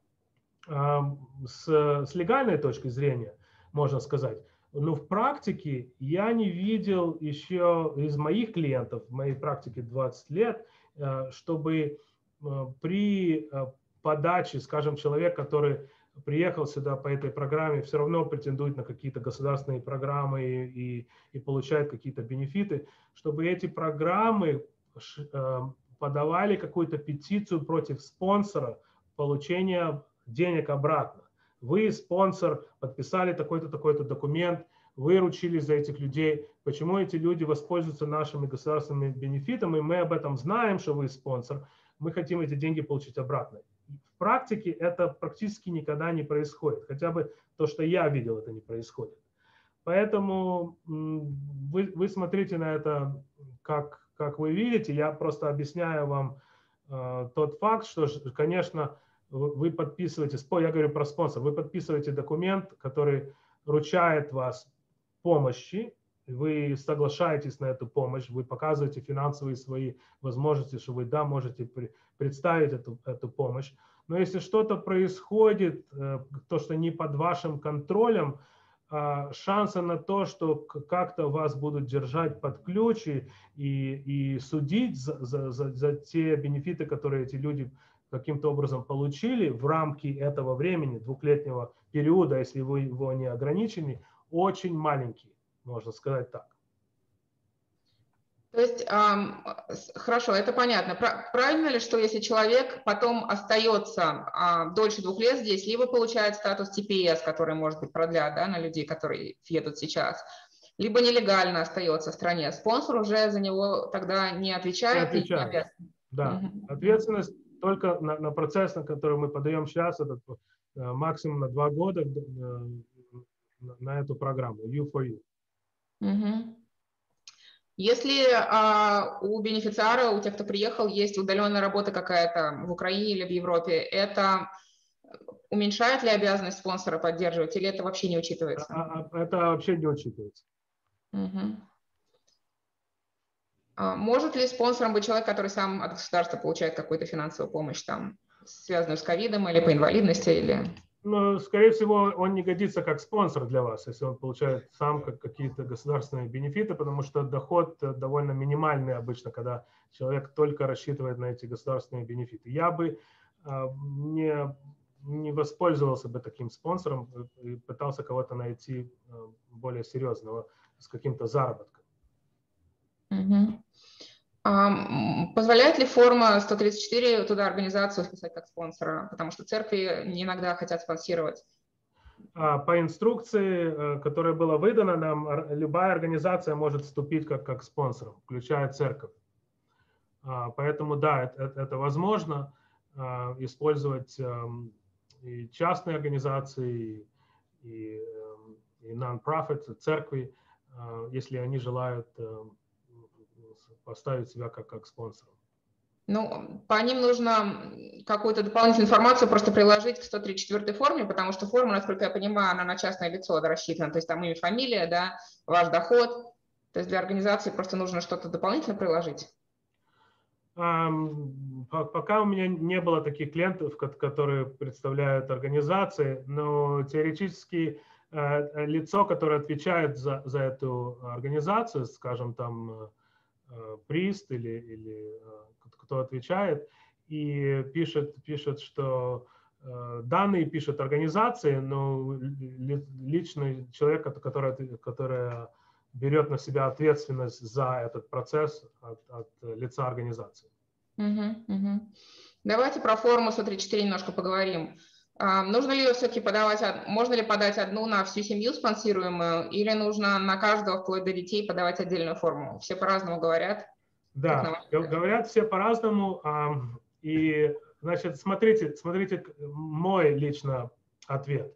с легальной точки зрения, можно сказать. Но в практике я не видел еще из моих клиентов, в моей практике 20 лет, чтобы при подаче, скажем, человек, который приехал сюда по этой программе, все равно претендует на какие-то государственные программы и получает какие-то бенефиты, чтобы эти программы подавали какую-то петицию против спонсора получения денег обратно. Вы, спонсор, подписали такой-то, такой-то документ, вы ручились за этих людей. Почему эти люди воспользуются нашими государственными бенефитами? Мы об этом знаем, что вы спонсор. Мы хотим эти деньги получить обратно. В практике это практически никогда не происходит. Хотя бы то, что я видел, это не происходит. Поэтому вы смотрите на это, как вы видите. Я просто объясняю вам тот факт, что, конечно, вы подписываете, я говорю про спонсор, вы подписываете документ, который ручает вас помощи, вы соглашаетесь на эту помощь, вы показываете финансовые свои возможности, что вы, да, можете представить эту помощь. Но если что-то происходит, то, что не под вашим контролем, шансы на то, что как-то вас будут держать под ключ и судить за те бенефиты, которые эти люди каким-то образом получили в рамки этого времени, двухлетнего периода, если вы его не ограничены, очень маленькие, можно сказать так. То есть, хорошо, это понятно. Правильно ли, что если человек потом остается дольше 2 лет здесь, либо получает статус TPS, который, может быть, продлят, да, на людей, которые едут сейчас, либо нелегально остается в стране, спонсор уже за него тогда не отвечает? Не отвечает. Да, ответственность только на процесс, на который мы подаем сейчас, это максимум на 2 года на эту программу U4U. Если у бенефициара, у тех, кто приехал, есть удаленная работа какая-то в Украине или в Европе, это уменьшает ли обязанность спонсора поддерживать, или это вообще не учитывается? Это вообще не учитывается. Может ли спонсором быть человек, который сам от государства получает какую-то финансовую помощь, там, связанную с ковидом или по инвалидности? Или... Ну, скорее всего, он не годится как спонсор для вас, если он получает сам какие-то государственные бенефиты, потому что доход довольно минимальный обычно, когда человек только рассчитывает на эти государственные бенефиты. Я бы не воспользовался бы таким спонсором и пытался кого-то найти более серьезного с каким-то заработком. Позволяет ли форма 134 туда организацию вписать как спонсора? Потому что церкви не иногда хотят спонсировать. По инструкции, которая была выдана нам, любая организация может вступить как спонсором, включая церковь. Поэтому да, это возможно использовать и частные организации, и non-profit, церкви, если они желают поставить себя как спонсором. Ну, по ним нужно какую-то дополнительную информацию просто приложить к 134 форме, потому что форма, насколько я понимаю, она на частное лицо рассчитана, то есть там имя, фамилия, да, ваш доход, то есть для организации просто нужно что-то дополнительно приложить. Пока у меня не было таких клиентов, которые представляют организации, но теоретически лицо, которое отвечает за эту организацию, скажем, там прист или кто отвечает, и пишет, что данные пишет организации, но личный человек, который берет на себя ответственность за этот процесс от лица организации. Давайте про форму 134 немножко поговорим. Нужно ли все-таки можно ли подать одну на всю семью спонсируемую, или нужно на каждого, вплоть до детей, подавать отдельную форму? Все по-разному говорят. Да, говорят все по-разному. И, значит, смотрите мой личный ответ.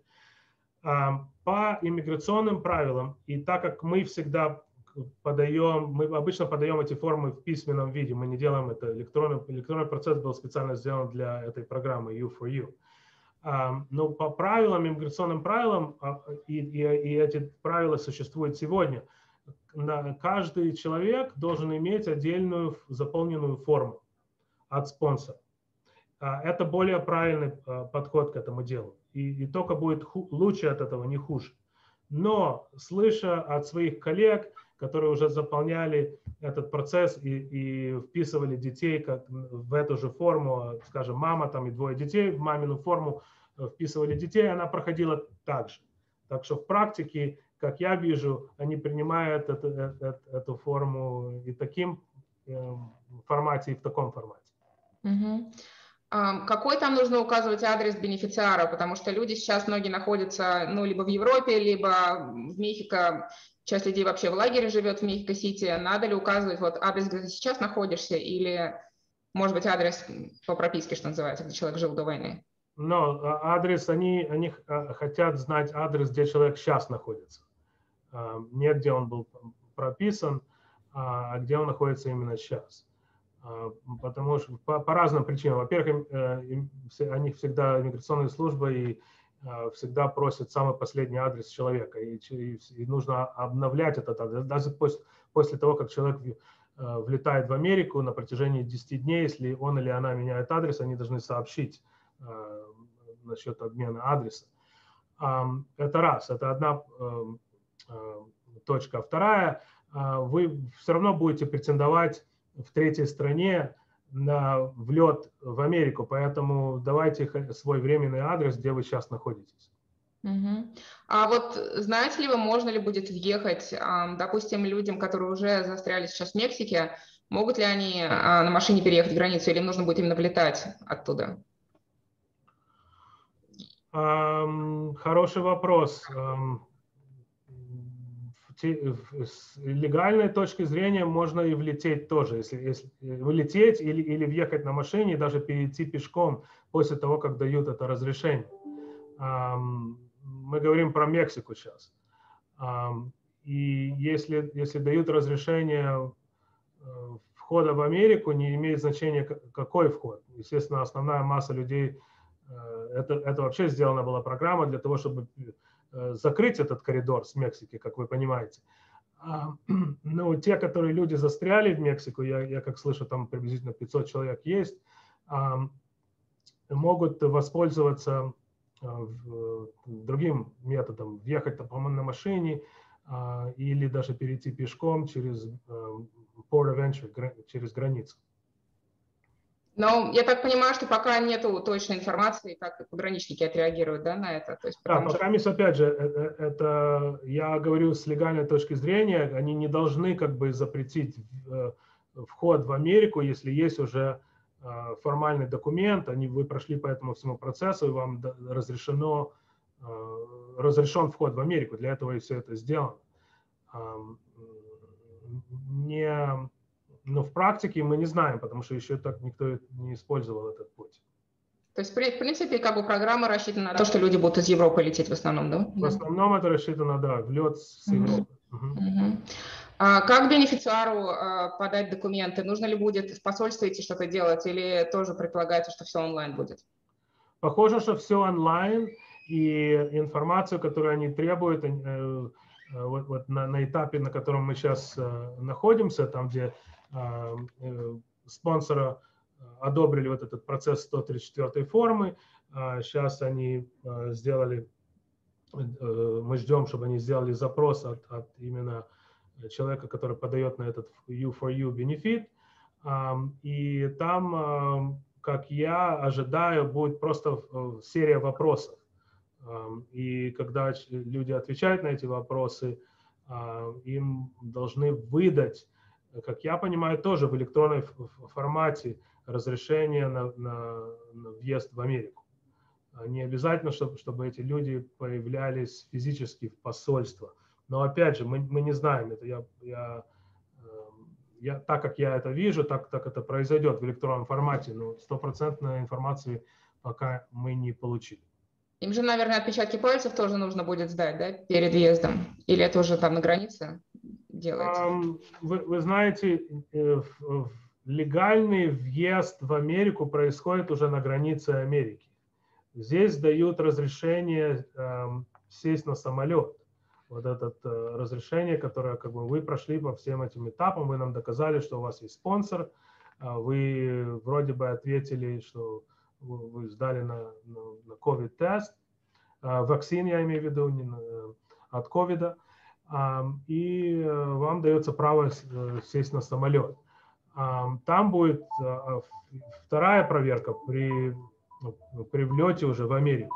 По иммиграционным правилам, и так как мы всегда мы обычно подаем эти формы в письменном виде, мы не делаем это электронным. Электронный процесс был специально сделан для этой программы U4U. Но по правилам, иммиграционным правилам, и эти правила существуют сегодня, каждый человек должен иметь отдельную заполненную форму от спонсора. Это более правильный подход к этому делу. И только будет лучше от этого, не хуже. Но слыша от своих коллег, которые уже заполняли этот процесс и вписывали детей в эту же форму, скажем, мама там и двое детей в мамину форму вписывали детей, она проходила так же. Так что в практике, как я вижу, они принимают эту форму и в таком формате, и в таком формате. Какой там нужно указывать адрес бенефициара? Потому что люди сейчас многие находятся либо в Европе, либо в Мехико. Часть людей вообще в лагере живет в Мехико-Сити. Надо ли указывать адрес, где ты сейчас находишься, или, может быть, адрес по прописке, что называется, где человек жил до войны? Но адрес, они хотят знать адрес, где человек сейчас находится. Не где он был прописан, а где он находится именно сейчас. Потому что по разным причинам. Во-первых, они всегда, иммиграционные службы, всегда просят самый последний адрес человека. И нужно обновлять этот адрес. Даже после того, как человек влетает в Америку на протяжении 10 дней, если он или она меняет адрес, они должны сообщить насчет обмена адреса. Это раз, это одна точка. Вторая, вы все равно будете претендовать в третьей стране на влет в Америку, поэтому давайте свой временный адрес, где вы сейчас находитесь. А знаете ли вы, можно ли будет въехать, допустим, людям, которые уже застряли сейчас в Мексике, могут ли они на машине переехать границу, или им нужно будет именно влетать оттуда? Хороший вопрос. С легальной точки зрения можно и влететь тоже, если влететь или въехать на машине, и даже перейти пешком после того, как дают это разрешение. Мы говорим про Мексику сейчас. И если дают разрешение входа в Америку, не имеет значения, какой вход. Естественно, основная масса людей, это вообще сделана была программа для того, чтобы закрыть этот коридор с Мексики, как вы понимаете. Но те, которые люди застряли в Мексику, я как слышу, там приблизительно 500 человек есть, могут воспользоваться другим методом, въехать на машине или даже перейти пешком через Port of Entry, через границу. Но я так понимаю, что пока нету точной информации, как пограничники отреагируют, да, на это. То есть, да, пока, опять же, это я говорю с легальной точки зрения, они не должны как бы запретить вход в Америку, если есть уже формальный документ, вы прошли по этому всему процессу, и вам разрешен вход в Америку. Для этого и все это сделано. Но в практике мы не знаем, потому что еще так никто не использовал этот путь. То есть, в принципе, как бы программа рассчитана на то, что люди будут из Европы лететь в основном, да? В основном это рассчитано, да, в лед с Европы. Как бенефициару подать документы? Нужно ли будет в посольство идти что-то делать, или тоже предполагается, что все онлайн будет? Похоже, что все онлайн, и информацию, которую они требуют, на этапе, на котором мы сейчас находимся, там, где спонсора одобрили этот процесс 134 формы, сейчас они сделали мы ждем, чтобы они сделали запрос от именно человека, который подает на этот U4U бенефит. И там, как я ожидаю, будет просто серия вопросов. И когда люди отвечают на эти вопросы, им должны выдать, как я понимаю, тоже в электронном формате разрешение на въезд в Америку. Не обязательно, чтобы эти люди появлялись физически в посольство. Но опять же, мы не знаем. Это так как я это вижу, так это произойдет в электронном формате, но стопроцентной информации пока мы не получили. Им же, наверное, отпечатки пальцев тоже нужно будет сдать, да, перед въездом? Или это уже там на границе делается? Вы знаете, легальный въезд в Америку происходит уже на границе Америки. Здесь дают разрешение сесть на самолет. Вот это разрешение, которое как бы вы прошли по всем этим этапам, вы нам доказали, что у вас есть спонсор, вы вроде бы ответили, что вы сдали на COVID-тест, вакцин, я имею в виду, от COVID, и вам дается право сесть на самолет. Там будет вторая проверка при влете уже в Америку.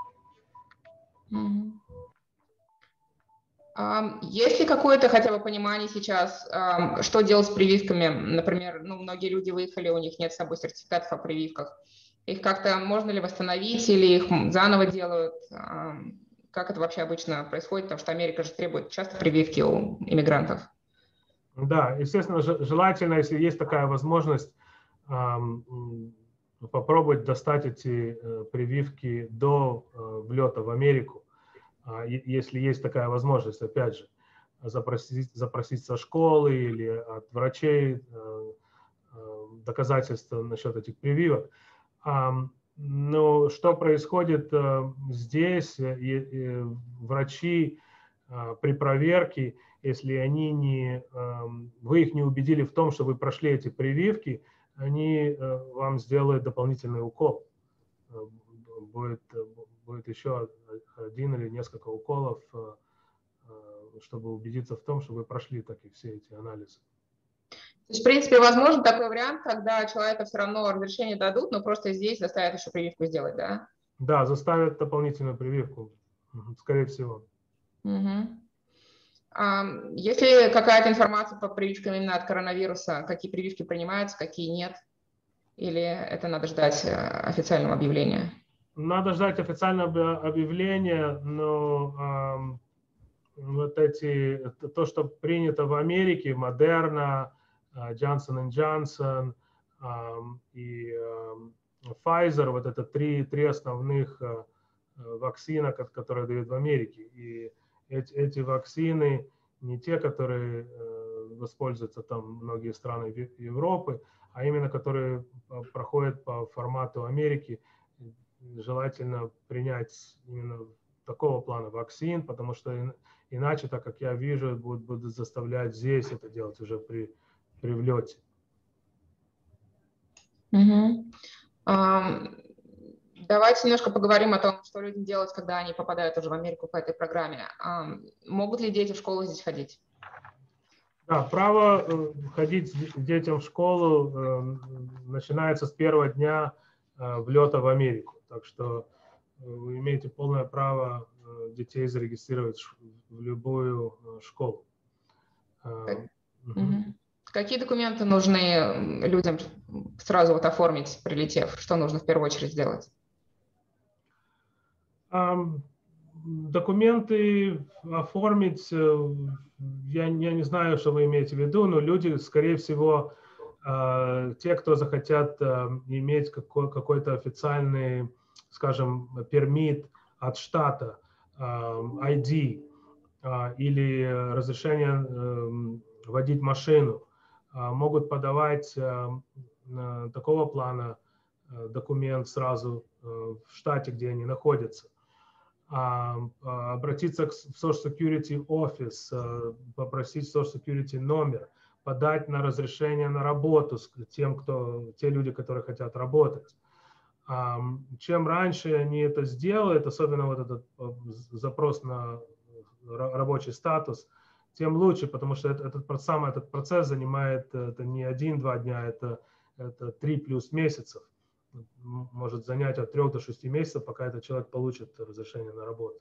Есть ли какое-то хотя бы понимание сейчас, что делать с прививками? Например, многие люди выехали, у них нет с собой сертификатов о прививках. Их как-то можно ли восстановить или их заново делают? Как это вообще обычно происходит? Потому что Америка же требует часто прививки у иммигрантов. Да, естественно, желательно, если есть такая возможность, попробовать достать эти прививки до влета в Америку. Если есть такая возможность, опять же, запросить со школы или от врачей доказательства насчет этих прививок. Но что происходит здесь? Врачи при проверке, если вы их не убедили в том, что вы прошли эти прививки, они вам сделают дополнительный укол. Будет еще один или несколько уколов, чтобы убедиться в том, что вы прошли таки все эти анализы. То есть, в принципе, возможно такой вариант, когда человека все равно разрешение дадут, но просто здесь заставят еще прививку сделать, да? Да, заставят дополнительную прививку, скорее всего. Есть ли какая-то информация по прививкам именно от коронавируса? Какие прививки принимаются, какие нет? Или это надо ждать официального объявления? Надо ждать официального объявления, но то, что принято в Америке, Moderna, Johnson & Johnson и Pfizer, вот это три основных вакцины, которые дают в Америке. И эти вакцины не те, которые используются там многие страны Европы, а именно которые проходят по формату Америки. Желательно принять именно такого плана вакцин, потому что иначе, так как я вижу, будут заставлять здесь это делать уже при влете. Давайте немножко поговорим о том, что людям делать, когда они попадают уже в Америку по этой программе. Могут ли дети в школу здесь ходить? Да, право ходить детям в школу начинается с первого дня влета в Америку. Так что вы имеете полное право детей зарегистрировать в любую школу. Какие документы нужны людям сразу оформить, прилетев? Что нужно в первую очередь сделать? Документы оформить, я не знаю, что вы имеете в виду, но люди, скорее всего, те, кто захотят иметь какой-то официальный, скажем, пермит от штата, ID или разрешение водить машину, могут подавать такого плана документ сразу в штате, где они находятся. Обратиться в Social Security Office, попросить Social Security номер, подать на разрешение на работу с те люди, которые хотят работать. Чем раньше они это сделают, особенно вот этот запрос на рабочий статус, тем лучше, потому что этот процесс занимает это не 1-2 дня, это 3 плюс месяцев. Может занять от 3 до 6 месяцев, пока этот человек получит разрешение на работу.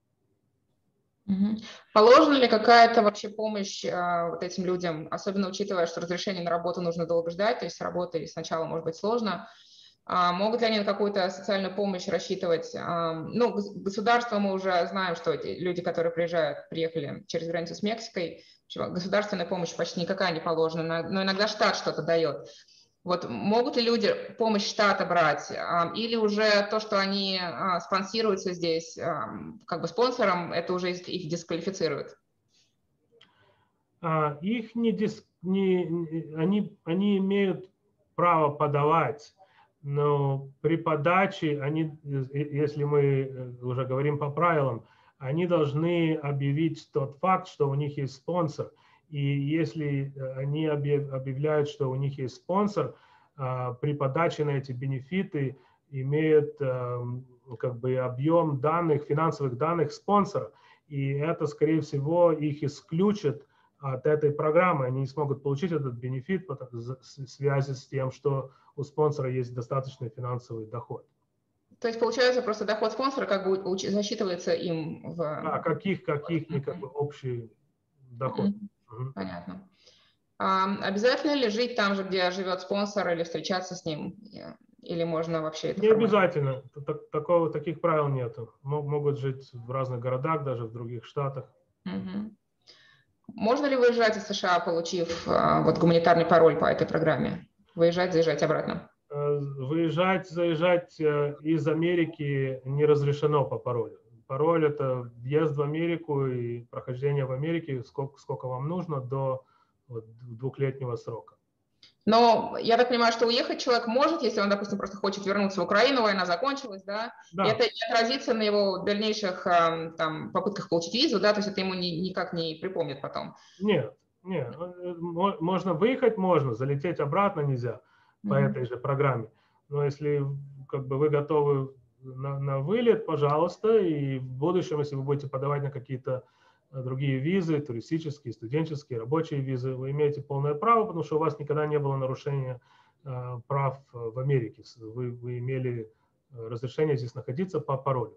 Положена ли какая-то вообще помощь вот этим людям, особенно учитывая, что разрешение на работу нужно долго ждать, то есть с работой сначала может быть сложно. Могут ли они на какую-то социальную помощь рассчитывать? Ну, государство, мы уже знаем, что эти люди, которые приехали через границу с Мексикой, государственная помощь почти никакая не положена, но иногда штат что-то дает. Вот могут ли люди помощь штата брать? Или уже то, что они спонсируются здесь как бы спонсором, это уже их дисквалифицирует? Их они имеют право подавать, но при подаче, если мы уже говорим по правилам, они должны объявить тот факт, что у них есть спонсор. И если они объявляют, что у них есть спонсор, при подаче на эти бенефиты имеют как бы объем данных, финансовых данных спонсора. И это, скорее всего, их исключит от этой программы. Они не смогут получить этот бенефит в связи с тем, что у спонсора есть достаточный финансовый доход. То есть, получается, просто доход спонсора как бы засчитывается им в... Да, каких как бы общий доход. Понятно. Обязательно ли жить там же, где живет спонсор, или встречаться с ним? Или можно вообще это... Не обязательно. Таких правил нет. Могут жить в разных городах, даже в других штатах. Можно ли выезжать из США, получив вот гуманитарный пароль по этой программе? Выезжать, заезжать обратно? Выезжать, заезжать из Америки не разрешено по паролю. Пароль – это въезд в Америку и прохождение в Америке, сколько вам нужно, до 2-летнего срока. Но я так понимаю, что уехать человек может, если он, допустим, просто хочет вернуться в Украину, война закончилась, да? Да. И это не отразится на его дальнейших там, попытках получить визу, да? То есть это ему никак не припомнит потом? Нет. Можно выехать, можно, залететь обратно нельзя по этой же программе. Но если как бы вы готовы на вылет, пожалуйста, и в будущем, если вы будете подавать на какие-то другие визы, туристические, студенческие, рабочие визы, вы имеете полное право, потому что у вас никогда не было нарушения прав в Америке. Вы имели разрешение здесь находиться по паролю.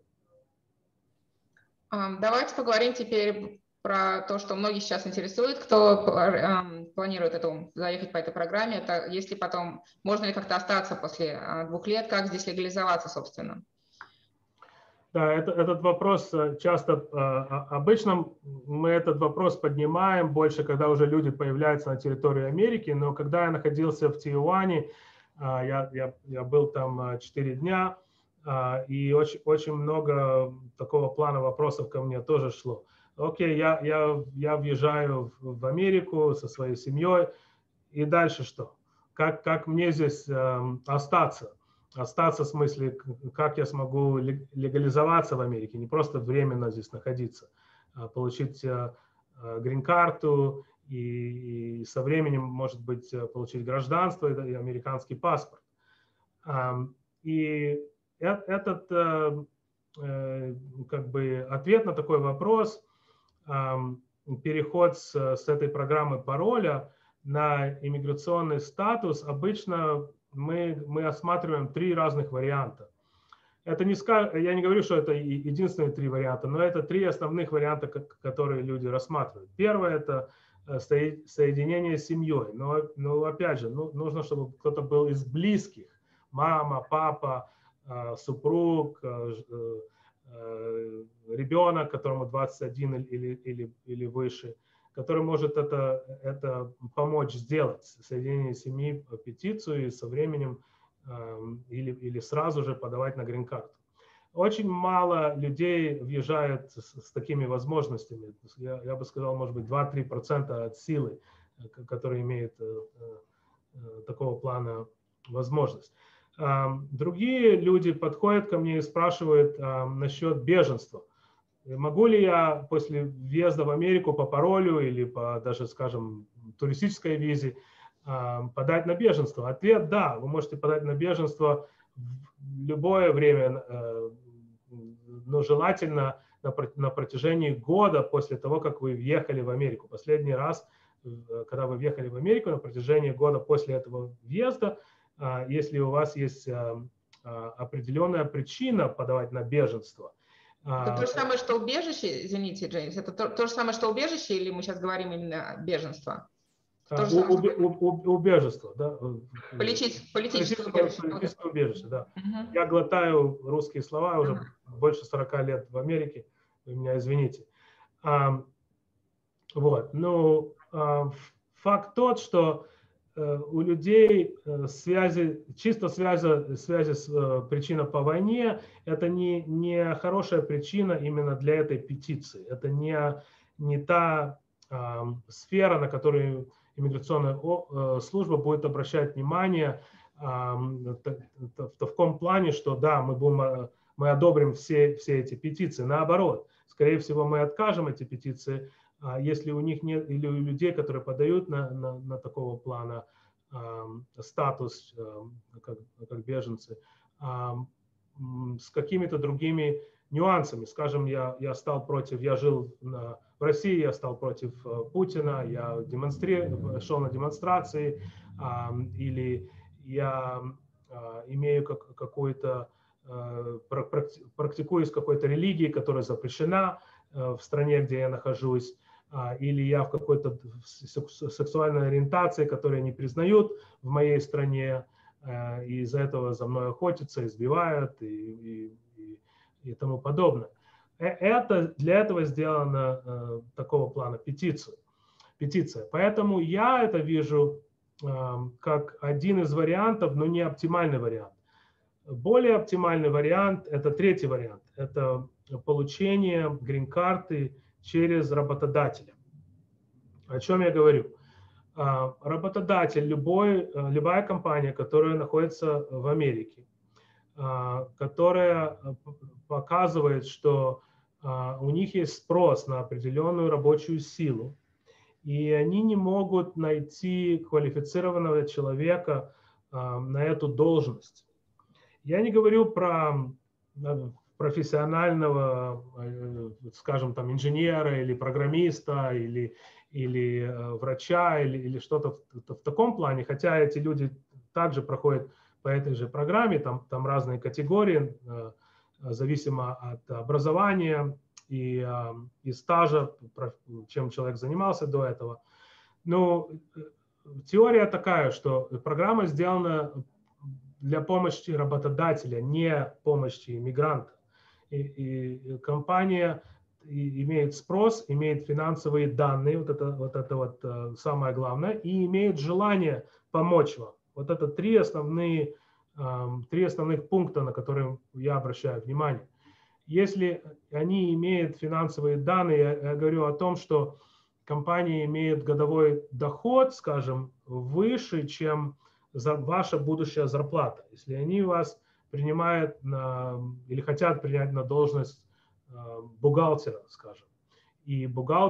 Давайте поговорим теперь про то, что многих сейчас интересует, кто планирует заехать по этой программе. Это если потом, можно ли как-то остаться после 2 лет, как здесь легализоваться, собственно? Да, этот вопрос часто, обычно мы этот вопрос поднимаем больше, когда уже люди появляются на территории Америки, но когда я находился в Тиуане, я был там 4 дня, и очень много такого плана вопросов ко мне тоже шло. Окей, я въезжаю в Америку со своей семьей, и дальше что? Как мне здесь остаться? Остаться в смысле, как я смогу легализоваться в Америке, не просто временно здесь находиться, а получить грин-карту и со временем, может быть, получить гражданство и американский паспорт. И этот как бы ответ на такой вопрос, переход с этой программы пароля на иммиграционный статус, обычно мы осматриваем 3 разных варианта. Я не говорю, что это единственные 3 варианта, но это 3 основных варианта, которые люди рассматривают. Первое – это соединение с семьей. Но опять же, нужно, чтобы кто-то был из близких. Мама, папа, супруг, ребенок, которому 21 или выше, который может это помочь сделать, соединение семьи, петицию, и со временем или сразу же подавать на грин-карту. Очень мало людей въезжает с такими возможностями. Я бы сказал, может быть, 2-3% от силы, которые имеют такого плана возможность. Другие люди подходят ко мне и спрашивают насчет беженства. Могу ли я после въезда в Америку по паролю или по даже, скажем, туристической визе подать на беженство? Ответ – да, вы можете подать на беженство в любое время, но желательно на протяжении года после того, как вы въехали в Америку. Последний раз, когда вы въехали в Америку, на протяжении года после этого въезда, если у вас есть определенная причина подавать на беженство. Это то же самое, что убежище, извините, Джеймс, это то же самое, что убежище, или мы сейчас говорим именно беженство? Убежество, да. Политическое убежище, да. Я глотаю русские слова, уже больше 40 лет в Америке, вы меня извините. Вот, ну, факт тот, что у людей чисто связи с причиной по войне, это не хорошая причина именно для этой петиции. Это не та сфера, на которую иммиграционная служба будет обращать внимание в таком плане, что да, мы одобрим все эти петиции. Наоборот, скорее всего, мы откажем эти петиции, если у них нет, или у людей, которые подают на такого плана статус как беженцы, с какими-то другими нюансами. Скажем, я жил в России, я стал против Путина, я шел на демонстрации, или я имею какую-то, практикуюсь какой-то религии, которая запрещена в стране, где я нахожусь, или я в какой-то сексуальной ориентации, которую не признают в моей стране, и из-за этого за мной охотятся, избивают и тому подобное. Для этого сделана такого плана петиция. Поэтому я это вижу как один из вариантов, но не оптимальный вариант. Более оптимальный вариант – это третий вариант. Это получение грин-карты через работодателя. О чем я говорю? Работодатель, любая компания, которая находится в Америке, которая показывает, что у них есть спрос на определенную рабочую силу, и они не могут найти квалифицированного человека на эту должность. Я не говорю про профессионального, скажем, там, инженера или программиста, или врача, или что-то в таком плане, хотя эти люди также проходят по этой же программе, там разные категории, зависимо от образования и стажа, чем человек занимался до этого. Но теория такая, что программа сделана для помощи работодателя, не помощи иммигранта. И компания имеет спрос, имеет финансовые данные, вот это самое главное, и имеет желание помочь вам. Вот это три основных пункта, на которые я обращаю внимание. Если они имеют финансовые данные, я говорю о том, что компания имеет годовой доход, скажем, выше, чем ваша будущая зарплата. Если они вас принимают или хотят принять на должность бухгалтера, скажем, и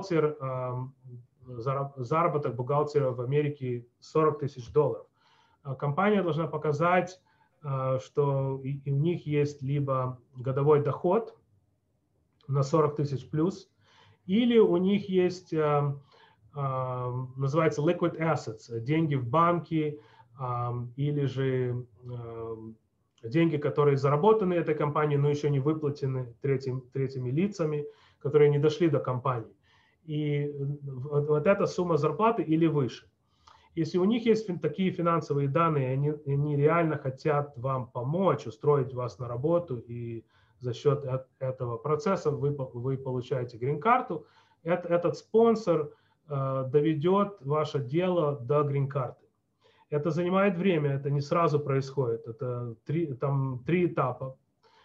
заработок бухгалтера в Америке $40 тысяч, компания должна показать, что у них есть либо годовой доход на 40 тысяч плюс, или у них есть, называется liquid assets, деньги в банке, или же деньги, которые заработаны этой компанией, но еще не выплачены третьими лицами, которые не дошли до компании. И вот эта сумма зарплаты или выше. Если у них есть такие финансовые данные, они реально хотят вам помочь, устроить вас на работу, и за счет этого процесса вы получаете грин-карту, этот спонсор доведет ваше дело до грин-карты. Это занимает время, это не сразу происходит, это три этапа.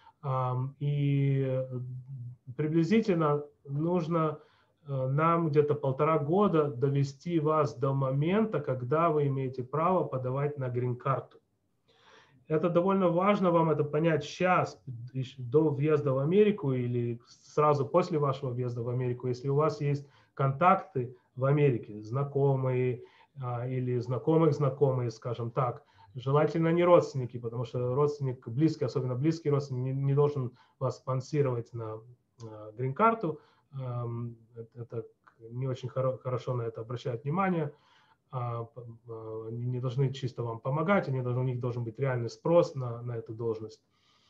И приблизительно нужно нам где-то 1,5 года довести вас до момента, когда вы имеете право подавать на грин-карту. Это довольно важно вам это понять сейчас, до въезда в Америку или сразу после вашего въезда в Америку, если у вас есть контакты в Америке, знакомые или знакомых знакомые, скажем так, желательно не родственники, потому что родственник близкий, особенно близкий родственник, не должен вас спонсировать на грин-карту. Это не очень хорошо на это обращают внимание. Они не должны чисто вам помогать, у них должен быть реальный спрос на эту должность.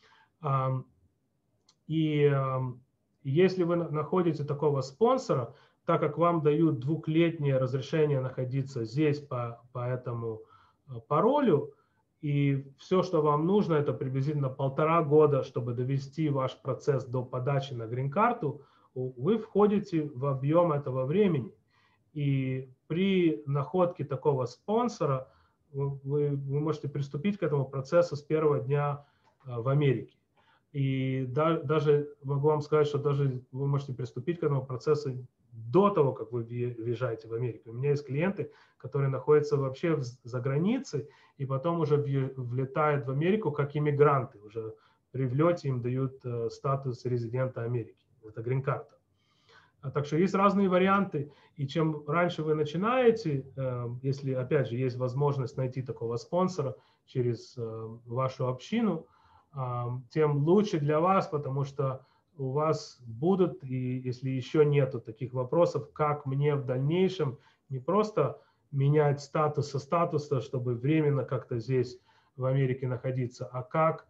И если вы находите такого спонсора, так как вам дают 2-летнее разрешение находиться здесь по этому паролю, и все, что вам нужно, это приблизительно 1,5 года, чтобы довести ваш процесс до подачи на грин-карту, вы входите в объем этого времени. И при находке такого спонсора вы можете приступить к этому процессу с первого дня в Америке. И даже могу вам сказать, что даже вы можете приступить к этому процессу до того, как вы въезжаете в Америку. У меня есть клиенты, которые находятся вообще за границей и потом уже влетают в Америку как иммигранты. Уже при влете им дают статус резидента Америки. Это грин-карта. Так что есть разные варианты, и чем раньше вы начинаете, если, опять же, есть возможность найти такого спонсора через вашу общину, тем лучше для вас, потому что у вас будут, и если еще нету таких вопросов, как мне в дальнейшем не просто менять статус со статуса, чтобы временно как-то здесь в Америке находиться, а как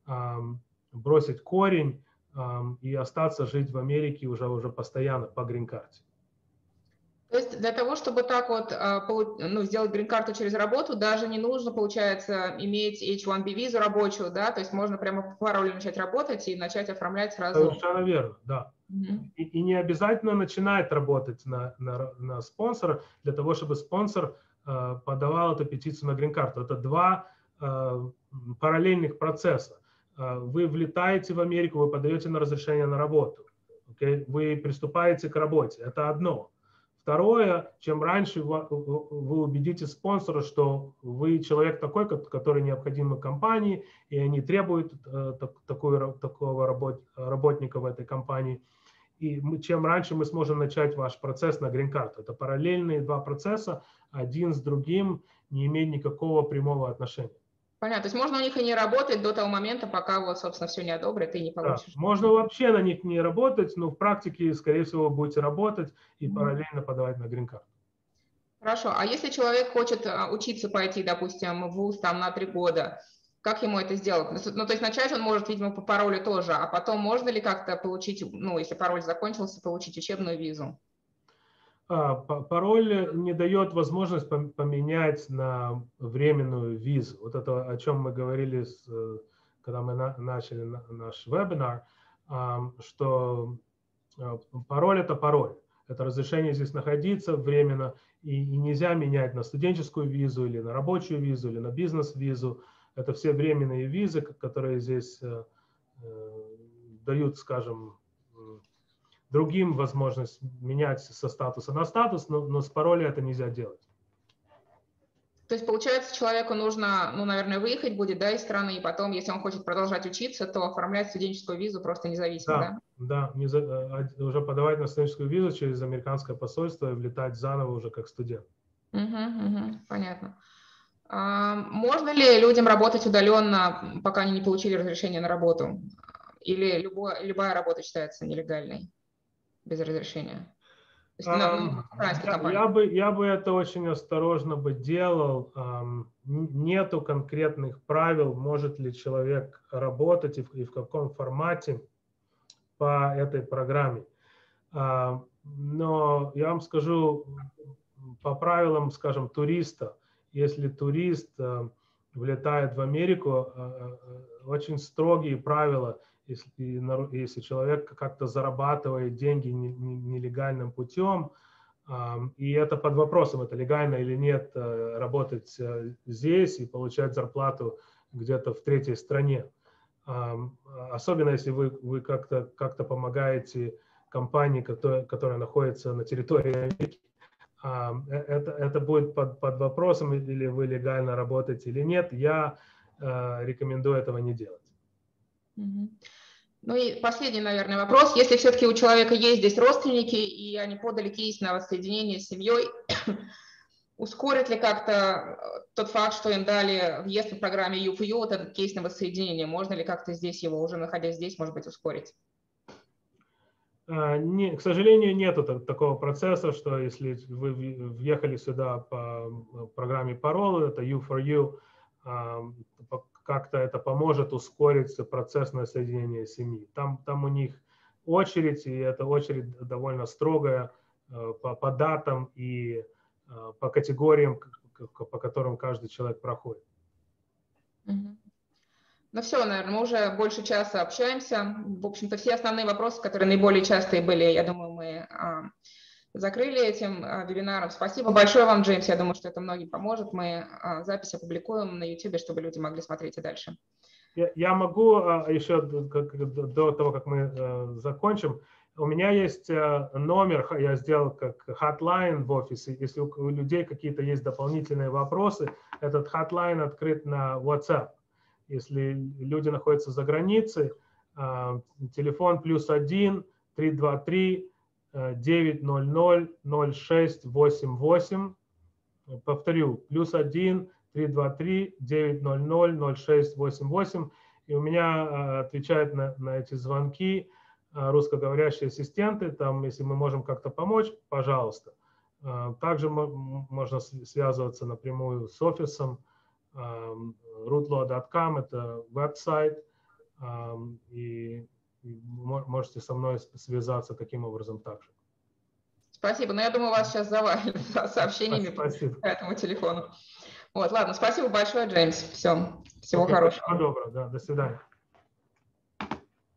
бросить корень и остаться жить в Америке уже постоянно по грин-карте. То есть для того, чтобы так вот сделать грин-карту через работу, даже не нужно, получается, иметь H-1B визу рабочую, да? То есть можно прямо по паролю начать работать и начать оформлять сразу. Совершенно верно, да. И не обязательно начинать работать на спонсора для того, чтобы спонсор подавал эту петицию на грин-карту. Это 2 параллельных процесса. Вы влетаете в Америку, вы подаете на разрешение на работу. Okay? Вы приступаете к работе. Это одно. Второе, чем раньше вы убедите спонсора, что вы человек такой, который необходим компании, и они требуют такого работника в этой компании. И чем раньше мы сможем начать ваш процесс на грин-карту. Это параллельные 2 процесса, один с другим не имеет никакого прямого отношения. Понятно. То есть можно у них и не работать до того момента, пока вот, собственно, все не одобрят и не получишь. Да. Можно вообще на них не работать, но в практике, скорее всего, вы будете работать и параллельно подавать на грин-карту. Хорошо. А если человек хочет учиться пойти, допустим, в вуз там на 3 года, как ему это сделать? Ну, то есть начать он может, видимо, по паролю тоже, а потом можно ли как-то получить, ну, если пароль закончился, получить учебную визу? Пароль не дает возможность поменять на временную визу. Вот это, о чем мы говорили, когда мы начали наш вебинар, что пароль – это пароль. Это разрешение здесь находиться временно, и нельзя менять на студенческую визу или на рабочую визу или на бизнес-визу. Это все временные визы, которые здесь дают, скажем, другим возможность менять со статуса на статус, но с пароля это нельзя делать. То есть, получается, человеку нужно, ну, наверное, выехать будет, да, из страны, и потом, если он хочет продолжать учиться, то оформлять студенческую визу просто независимо, да? Да, уже подавать на студенческую визу через американское посольство и влетать заново уже как студент. Понятно. Можно ли людям работать удаленно, пока они не получили разрешение на работу? Или любая работа считается нелегальной без разрешения? Я бы это очень осторожно бы делал. Нету конкретных правил, может ли человек работать и в каком формате по этой программе. Но я вам скажу по правилам, скажем, туриста. Если турист влетает в Америку, очень строгие правила. Если человек как-то зарабатывает деньги нелегальным путем, и это под вопросом, это легально или нет, работать здесь и получать зарплату где-то в третьей стране. Особенно если вы как-то помогаете компании, которая находится на территории Америки. Это будет под вопросом, или вы легально работаете или нет. Я рекомендую этого не делать. Ну и последний, наверное, вопрос. Если все-таки у человека есть здесь родственники, и они подали кейс на воссоединение с семьей, Ускорит ли как-то тот факт, что им дали въезд в программе U4U, вот этот кейс на воссоединение? Можно ли как-то здесь его, уже находясь здесь, может быть, ускорить? Не, к сожалению, нет такого процесса, что если вы въехали сюда по программе Parole, это U4U, как-то это поможет ускорить процессное соединение семьи. Там у них очередь, и эта очередь довольно строгая по датам и по категориям, по которым каждый человек проходит. Ну все, наверное, мы уже больше часа общаемся. В общем-то, все основные вопросы, которые наиболее частые были, я думаю, мы закрыли этим вебинаром. Спасибо большое вам, Джеймс. Я думаю, что это многим поможет. Мы запись опубликуем на YouTube, чтобы люди могли смотреть и дальше. Я могу еще до того, как мы закончим, у меня есть номер, я сделал как hotline в офисе. Если у людей какие-то есть дополнительные вопросы, этот hotline открыт на WhatsApp. Если люди находятся за границей, телефон +1 323 900 0688. Повторю, +1 323 900 0688. И у меня отвечают на эти звонки русскоговорящие ассистенты. Там, если мы можем как-то помочь, пожалуйста. Также можно связываться напрямую с офисом. rootlaw.com – это веб-сайт, и можете со мной связаться таким образом также. Спасибо. Но я думаю, вас сейчас завалит сообщениями по этому телефону. Вот, ладно, спасибо большое, Джеймс. Все, всего хорошего. Всего доброго, да, до свидания.